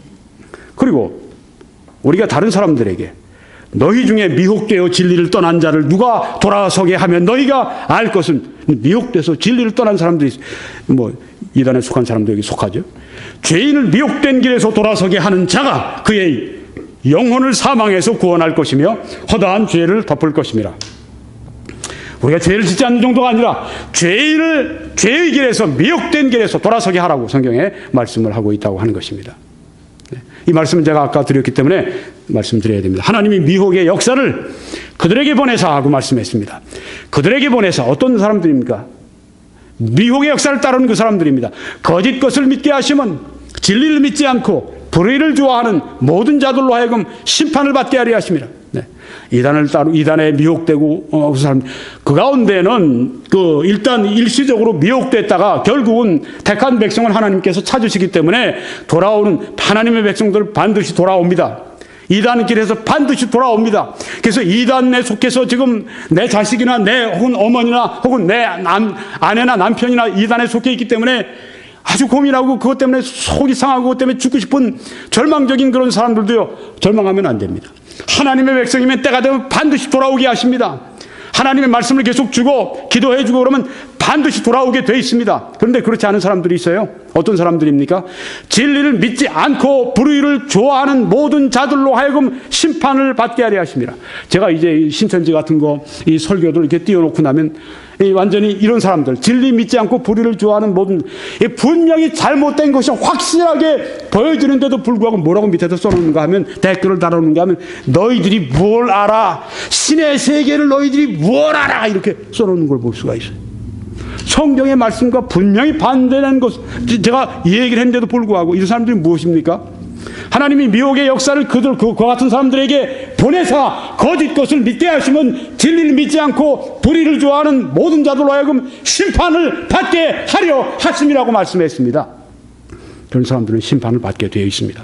그리고 우리가 다른 사람들에게 너희 중에 미혹되어 진리를 떠난 자를 누가 돌아서게 하면 너희가 알 것은 미혹돼서 진리를 떠난 사람들이 뭐 이단에 속한 사람들에게 속하죠. 죄인을 미혹된 길에서 돌아서게 하는 자가 그의 영혼을 사망에서 구원할 것이며 허다한 죄를 덮을 것입니다. 우리가 죄를 짓지 않는 정도가 아니라 죄인을 죄의 길에서 미혹된 길에서 돌아서게 하라고 성경에 말씀을 하고 있다고 하는 것입니다. 이 말씀은 제가 아까 드렸기 때문에 말씀드려야 됩니다. 하나님이 미혹의 역사를 그들에게 보내사 하고 말씀했습니다. 그들에게 보내사 어떤 사람들입니까? 미혹의 역사를 따르는 그 사람들입니다. 거짓 것을 믿게 하시면 진리를 믿지 않고 불의를 좋아하는 모든 자들로 하여금 심판을 받게 하려 하십니다. 네. 이단을 따르 이단에 미혹되고 어, 그 사람 그 가운데는 그 일단 일시적으로 미혹됐다가 결국은 택한 백성을 하나님께서 찾으시기 때문에 돌아오는 하나님의 백성들 반드시 돌아옵니다. 이단 길에서 반드시 돌아옵니다. 그래서 이단에 속해서 지금 내 자식이나 내 혹은 어머니나 혹은 내 남, 아내나 남편이나 이단에 속해 있기 때문에 아주 고민하고 그것 때문에 속이 상하고 그것 때문에 죽고 싶은 절망적인 그런 사람들도요, 절망하면 안 됩니다. 하나님의 백성이면 때가 되면 반드시 돌아오게 하십니다. 하나님의 말씀을 계속 주고 기도해 주고 그러면 반드시 돌아오게 돼 있습니다. 그런데 그렇지 않은 사람들이 있어요. 어떤 사람들입니까? 진리를 믿지 않고 불의를 좋아하는 모든 자들로 하여금 심판을 받게 하려 하십니다. 제가 이제 신천지 같은 거 이 설교들 이렇게 띄워놓고 나면 이 완전히 이런 사람들, 진리 믿지 않고 불의를 좋아하는 모든, 분명히 잘못된 것이 확실하게 보여지는데도 불구하고 뭐라고 밑에다 써놓는가 하면, 댓글을 달아놓는가 하면, 너희들이 뭘 알아? 신의 세계를 너희들이 뭘 알아? 이렇게 써놓는 걸 볼 수가 있어요. 성경의 말씀과 분명히 반대되는 것, 제가 이 얘기를 했는데도 불구하고 이런 사람들이 무엇입니까? 하나님이 미혹의 역사를 그들, 그, 그와 같은 사람들에게 보내사 거짓 것을 믿게 하시면 진리를 믿지 않고 불의를 좋아하는 모든 자들로 하여금 심판을 받게 하려 하심이라고 말씀했습니다. 그런 사람들은 심판을 받게 되어 있습니다.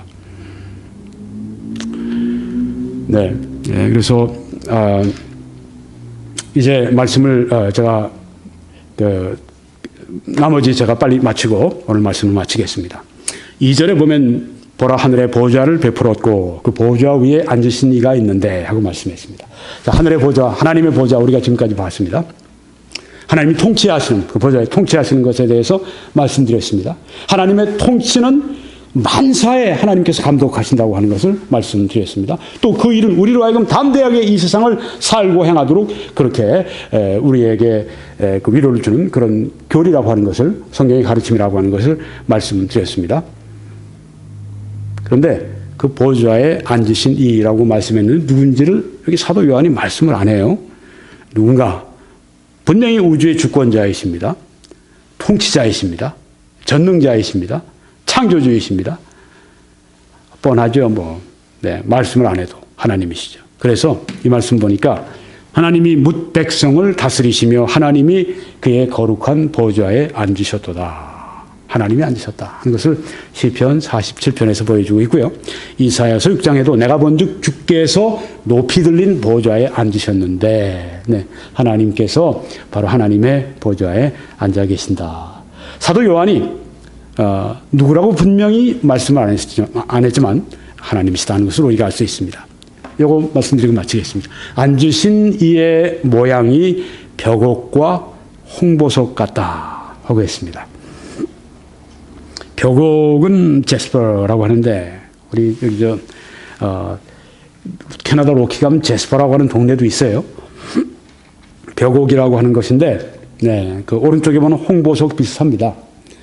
네, 네 그래서 어, 이제 말씀을 어, 제가 그, 나머지 제가 빨리 마치고 오늘 말씀을 마치겠습니다. 이 절에 보면 보라 하늘의 보좌를 베풀었고 그 보좌 위에 앉으신 이가 있는데 하고 말씀했습니다. 자, 하늘의 보좌, 하나님의 보좌 우리가 지금까지 봤습니다. 하나님이 통치하시는 그 보좌에 통치하시는 것에 대해서 말씀드렸습니다. 하나님의 통치는 만사에 하나님께서 감독하신다고 하는 것을 말씀드렸습니다. 또 그 일은 우리로 하여금 담대하게 이 세상을 살고 행하도록 그렇게 우리에게 그 위로를 주는 그런 교리라고 하는 것을, 성경의 가르침이라고 하는 것을 말씀드렸습니다. 그런데 그 보좌에 앉으신 이라고 말씀했는데 누군지를 여기 사도 요한이 말씀을 안 해요. 누군가 분명히 우주의 주권자이십니다. 통치자이십니다. 전능자이십니다. 창조주이십니다. 뻔하죠, 뭐. 네, 말씀을 안 해도 하나님이시죠. 그래서 이 말씀 보니까 하나님이 뭇 백성을 다스리시며 하나님이 그의 거룩한 보좌에 앉으셨도다. 하나님이 앉으셨다 하는 것을 시편 사십칠 편에서 보여주고 있고요. 이사야서 육 장에도 내가 본즉 주께서 높이 들린 보좌에 앉으셨는데, 네, 하나님께서 바로 하나님의 보좌에 앉아 계신다. 사도 요한이 어, 누구라고 분명히 말씀을 안 했지만, 안 했지만 하나님이시다는 것을 우리가 알 수 있습니다. 이거 말씀드리고 마치겠습니다. 앉으신 이의 모양이 벽옥과 홍보석 같다 하고 했습니다. 벽옥은 제스퍼라고 하는데, 우리 여기 저 어, 캐나다 로키 가면 제스퍼라고 하는 동네도 있어요. 벽옥이라고 하는 것인데, 네, 그 오른쪽에 보면 홍보석 비슷합니다.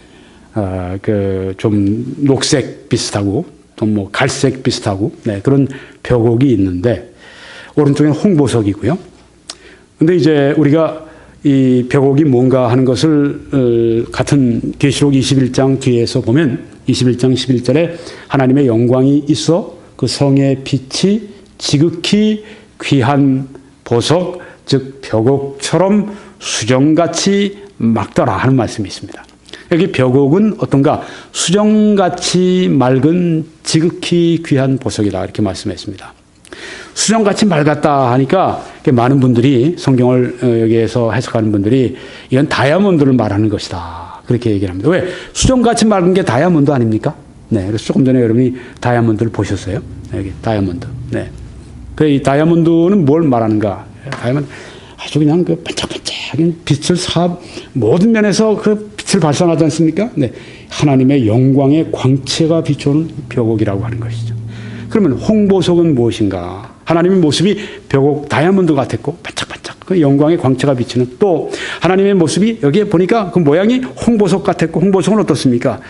아, 그 좀 녹색 비슷하고, 좀 뭐 갈색 비슷하고, 네, 그런 벽옥이 있는데 오른쪽에는 홍보석이고요. 근데 이제 우리가 이 벽옥이 뭔가 하는 것을 같은 계시록 이십일 장 뒤에서 보면 이십일 장 십일 절에 하나님의 영광이 있어 그 성의 빛이 지극히 귀한 보석, 즉 벽옥처럼 수정같이 맑더라 하는 말씀이 있습니다. 여기 벽옥은 어떤가? 수정같이 맑은 지극히 귀한 보석이다 이렇게 말씀했습니다. 수정같이 맑았다 하니까 많은 분들이, 성경을 여기에서 해석하는 분들이 이건 다이아몬드를 말하는 것이다 그렇게 얘기를 합니다. 왜? 수정같이 맑은 게 다이아몬드 아닙니까? 네, 그래서 조금 전에 여러분이 다이아몬드를 보셨어요. 여기 다이아몬드. 네, 그 이 다이아몬드는 뭘 말하는가? 다이아몬드 아주 그냥 그 반짝반짝한 빛을 사 모든 면에서 그 빛을 발산하지 않습니까? 네, 하나님의 영광의 광채가 비추는 벽옥이라고 하는 것이죠. 그러면 홍보석은 무엇인가? 하나님의 모습이 벽옥 다이아몬드 같았고 반짝반짝 그 영광의 광채가 비치는, 또 하나님의 모습이 여기에 보니까 그 모양이 홍보석 같았고, 홍보석은 어떻습니까?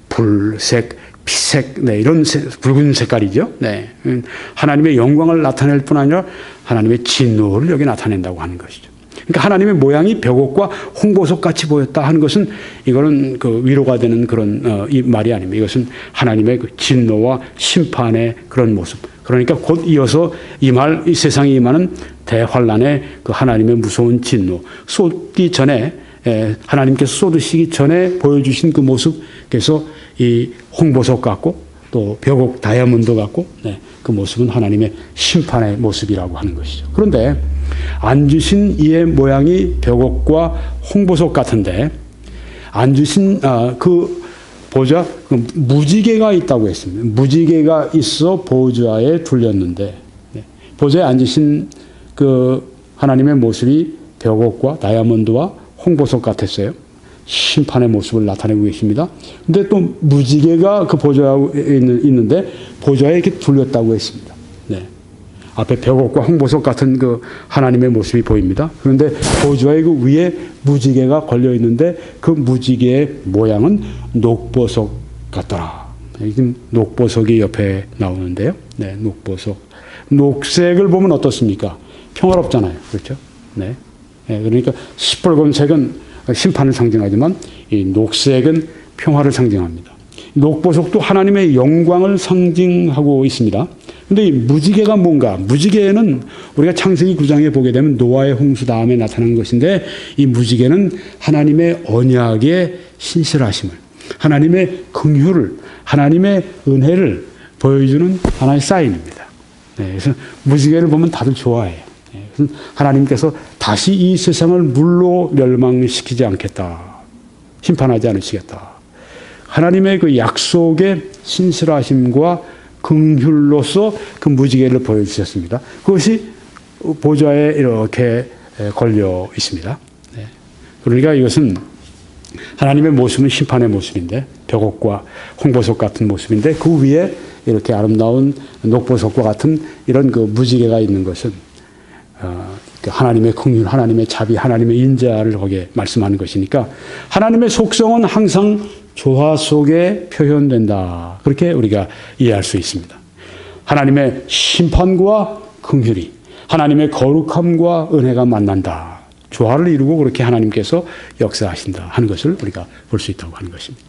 불색, 피색, 네, 이런 색, 붉은 색깔이죠. 네, 하나님의 영광을 나타낼 뿐 아니라 하나님의 진노를 여기 나타낸다고 하는 것이죠. 그러니까 하나님의 모양이 벽옥과 홍보석 같이 보였다 하는 것은 이거는 그 위로가 되는 그런 어, 이 말이 아닙니다. 이것은 하나님의 그 진노와 심판의 그런 모습. 그러니까 곧 이어서 이 말, 이 세상에 임하는 대환란의 그 하나님의 무서운 진노, 쏟기 전에 에, 하나님께서 쏟으시기 전에 보여주신 그 모습, 그래서 이 홍보석 같고 또 벽옥 다이아몬드 같고, 네, 그 모습은 하나님의 심판의 모습이라고 하는 것이죠. 그런데 앉으신 이의 모양이 벽옥과 홍보석 같은데, 앉으신 아, 그 보좌, 그 무지개가 있다고 했습니다. 무지개가 있어 보좌에 둘렸는데, 네, 보좌에 앉으신 그 하나님의 모습이 벽옥과 다이아몬드와 홍보석 같았어요. 심판의 모습을 나타내고 계십니다. 근데 또 무지개가 그 보좌에 있는데 보좌에 이렇게 둘렸다고 했습니다. 네, 앞에 벽옥과 홍보석 같은 그 하나님의 모습이 보입니다. 그런데 보좌의 그 위에 무지개가 걸려 있는데 그 무지개의 모양은 녹보석 같더라. 지금 녹보석이 옆에 나오는데요. 네, 녹보석. 녹색을 보면 어떻습니까? 평화롭잖아요. 그렇죠? 네. 네, 그러니까 시뻘건색은 심판을 상징하지만 이 녹색은 평화를 상징합니다. 녹보석도 하나님의 영광을 상징하고 있습니다. 그런데 이 무지개가 뭔가? 무지개는 우리가 창세기 구 장에 보게 되면 노아의 홍수 다음에 나타난 것인데, 이 무지개는 하나님의 언약의 신실하심을, 하나님의 긍휼을, 하나님의 은혜를 보여주는 하나의 사인입니다. 네, 그래서 무지개를 보면 다들 좋아해요. 하나님께서 다시 이 세상을 물로 멸망시키지 않겠다. 심판하지 않으시겠다. 하나님의 그 약속의 신실하심과 긍휼로서 그 무지개를 보여주셨습니다. 그것이 보좌에 이렇게 걸려 있습니다. 그러니까 이것은 하나님의 모습은 심판의 모습인데 벽옥과 홍보석 같은 모습인데 그 위에 이렇게 아름다운 녹보석과 같은 이런 그 무지개가 있는 것은 어, 하나님의 긍휼, 하나님의 자비, 하나님의 인자를 거기에 말씀하는 것이니까 하나님의 속성은 항상 조화 속에 표현된다. 그렇게 우리가 이해할 수 있습니다. 하나님의 심판과 긍휼이 하나님의 거룩함과 은혜가 만난다. 조화를 이루고 그렇게 하나님께서 역사하신다 하는 것을 우리가 볼 수 있다고 하는 것입니다.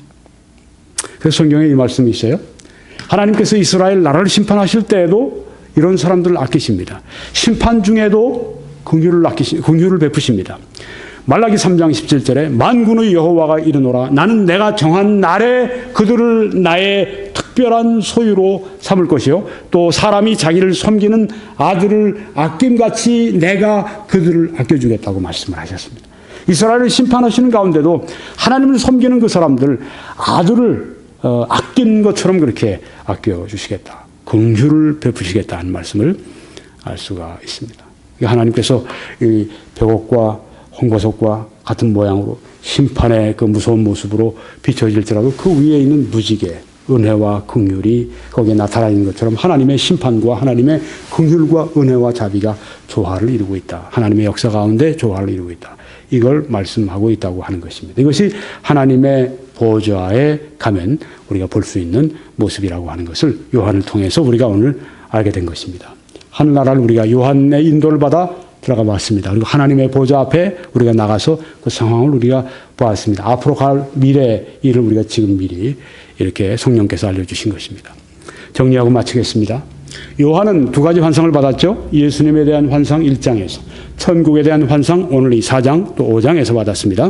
그래서 성경에 이 말씀이 있어요. 하나님께서 이스라엘 나라를 심판하실 때에도 이런 사람들을 아끼십니다. 심판 중에도 긍휼을 아끼시, 긍휼을 베푸십니다. 말라기 삼 장 십칠 절에 만군의 여호와가 이르노라 나는 내가 정한 날에 그들을 나의 특별한 소유로 삼을 것이요 또 사람이 자기를 섬기는 아들을 아낌같이 내가 그들을 아껴주겠다고 말씀을 하셨습니다. 이스라엘을 심판하시는 가운데도 하나님을 섬기는 그 사람들 아들을 어, 아낀 것처럼 그렇게 아껴주시겠다. 긍휼을 베푸시겠다는 말씀을 알 수가 있습니다. 하나님께서 이 벽옥과 홍보석과 같은 모양으로 심판의 그 무서운 모습으로 비춰질지라도 그 위에 있는 무지개, 은혜와 긍휼이 거기에 나타나 있는 것처럼 하나님의 심판과 하나님의 긍휼과 은혜와 자비가 조화를 이루고 있다. 하나님의 역사 가운데 조화를 이루고 있다. 이걸 말씀하고 있다고 하는 것입니다. 이것이 하나님의 보좌에 가면 우리가 볼 수 있는 모습이라고 하는 것을 요한을 통해서 우리가 오늘 알게 된 것입니다. 하늘나라를 우리가 요한의 인도를 받아 들어가 봤습니다. 그리고 하나님의 보좌 앞에 우리가 나가서 그 상황을 우리가 보았습니다. 앞으로 갈 미래 일을 우리가 지금 미리 이렇게 성령께서 알려주신 것입니다. 정리하고 마치겠습니다. 요한은 두 가지 환상을 받았죠. 예수님에 대한 환상 일 장에서, 천국에 대한 환상 오늘 이 사 장 또 오 장에서 받았습니다.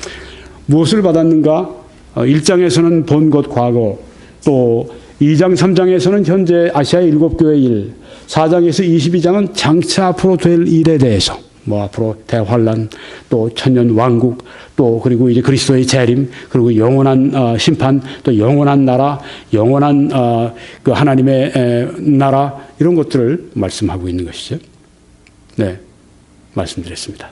무엇을 받았는가? 일 장에서는 본 것 과거, 또 이 장 삼 장에서는 현재 아시아의 일곱 교회 일, 사 장에서 이십이 장은 장차 앞으로 될 일에 대해서 뭐 앞으로 대환란, 또 천년 왕국, 또 그리고 이제 그리스도의 재림, 그리고 영원한 어, 심판, 또 영원한 나라, 영원한 어, 그 하나님의 에, 나라 이런 것들을 말씀하고 있는 것이죠. 네, 말씀드렸습니다.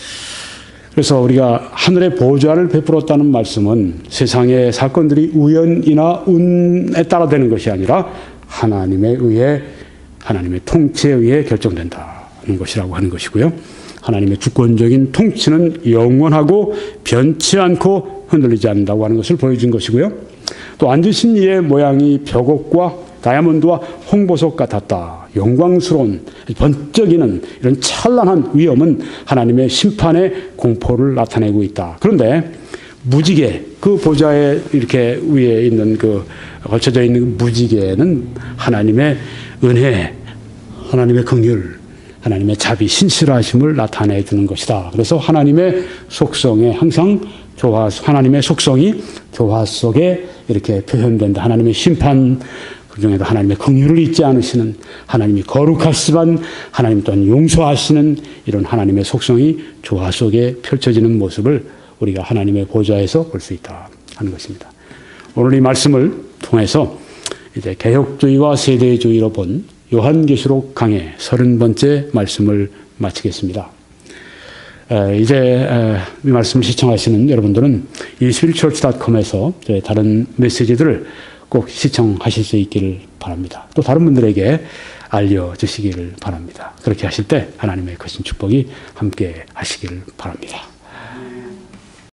그래서 우리가 하늘의 보좌를 베풀었다는 말씀은 세상의 사건들이 우연이나 운에 따라 되는 것이 아니라 하나님에 의해 하나님의 통치에 의해 결정된다는 것이라고 하는 것이고요. 하나님의 주권적인 통치는 영원하고 변치 않고 흔들리지 않는다고 하는 것을 보여준 것이고요. 또 앉으신 이의 모양이 벽옥과 다이아몬드와 홍보석 같았다. 영광스러운 번쩍이는 이런 찬란한 위엄은 하나님의 심판의 공포를 나타내고 있다. 그런데 무지개, 그 보좌에 이렇게 위에 있는 그 걸쳐져 있는 무지개는 하나님의 은혜, 하나님의 긍휼, 하나님의 자비, 신실하심을 나타내 주는 것이다. 그래서 하나님의 속성에 항상 조화, 하나님의 속성이 조화 속에 이렇게 표현된다. 하나님의 심판, 그 중에도 하나님의 긍휼을 잊지 않으시는, 하나님이 거룩하시지만 하나님 또한 용서하시는 이런 하나님의 속성이 조화 속에 펼쳐지는 모습을 우리가 하나님의 보좌에서 볼 수 있다 하는 것입니다. 오늘 이 말씀을 통해서 이제 개혁주의와 세대주의로 본 요한계시록 강해 서른 번째 말씀을 마치겠습니다. 에, 이제 에, 이 말씀을 시청하시는 여러분들은 이십일 처치 닷컴에서 다른 메시지들을 꼭 시청하실 수 있기를 바랍니다. 또 다른 분들에게 알려주시기를 바랍니다. 그렇게 하실 때 하나님의 거신 축복이 함께 하시기를 바랍니다.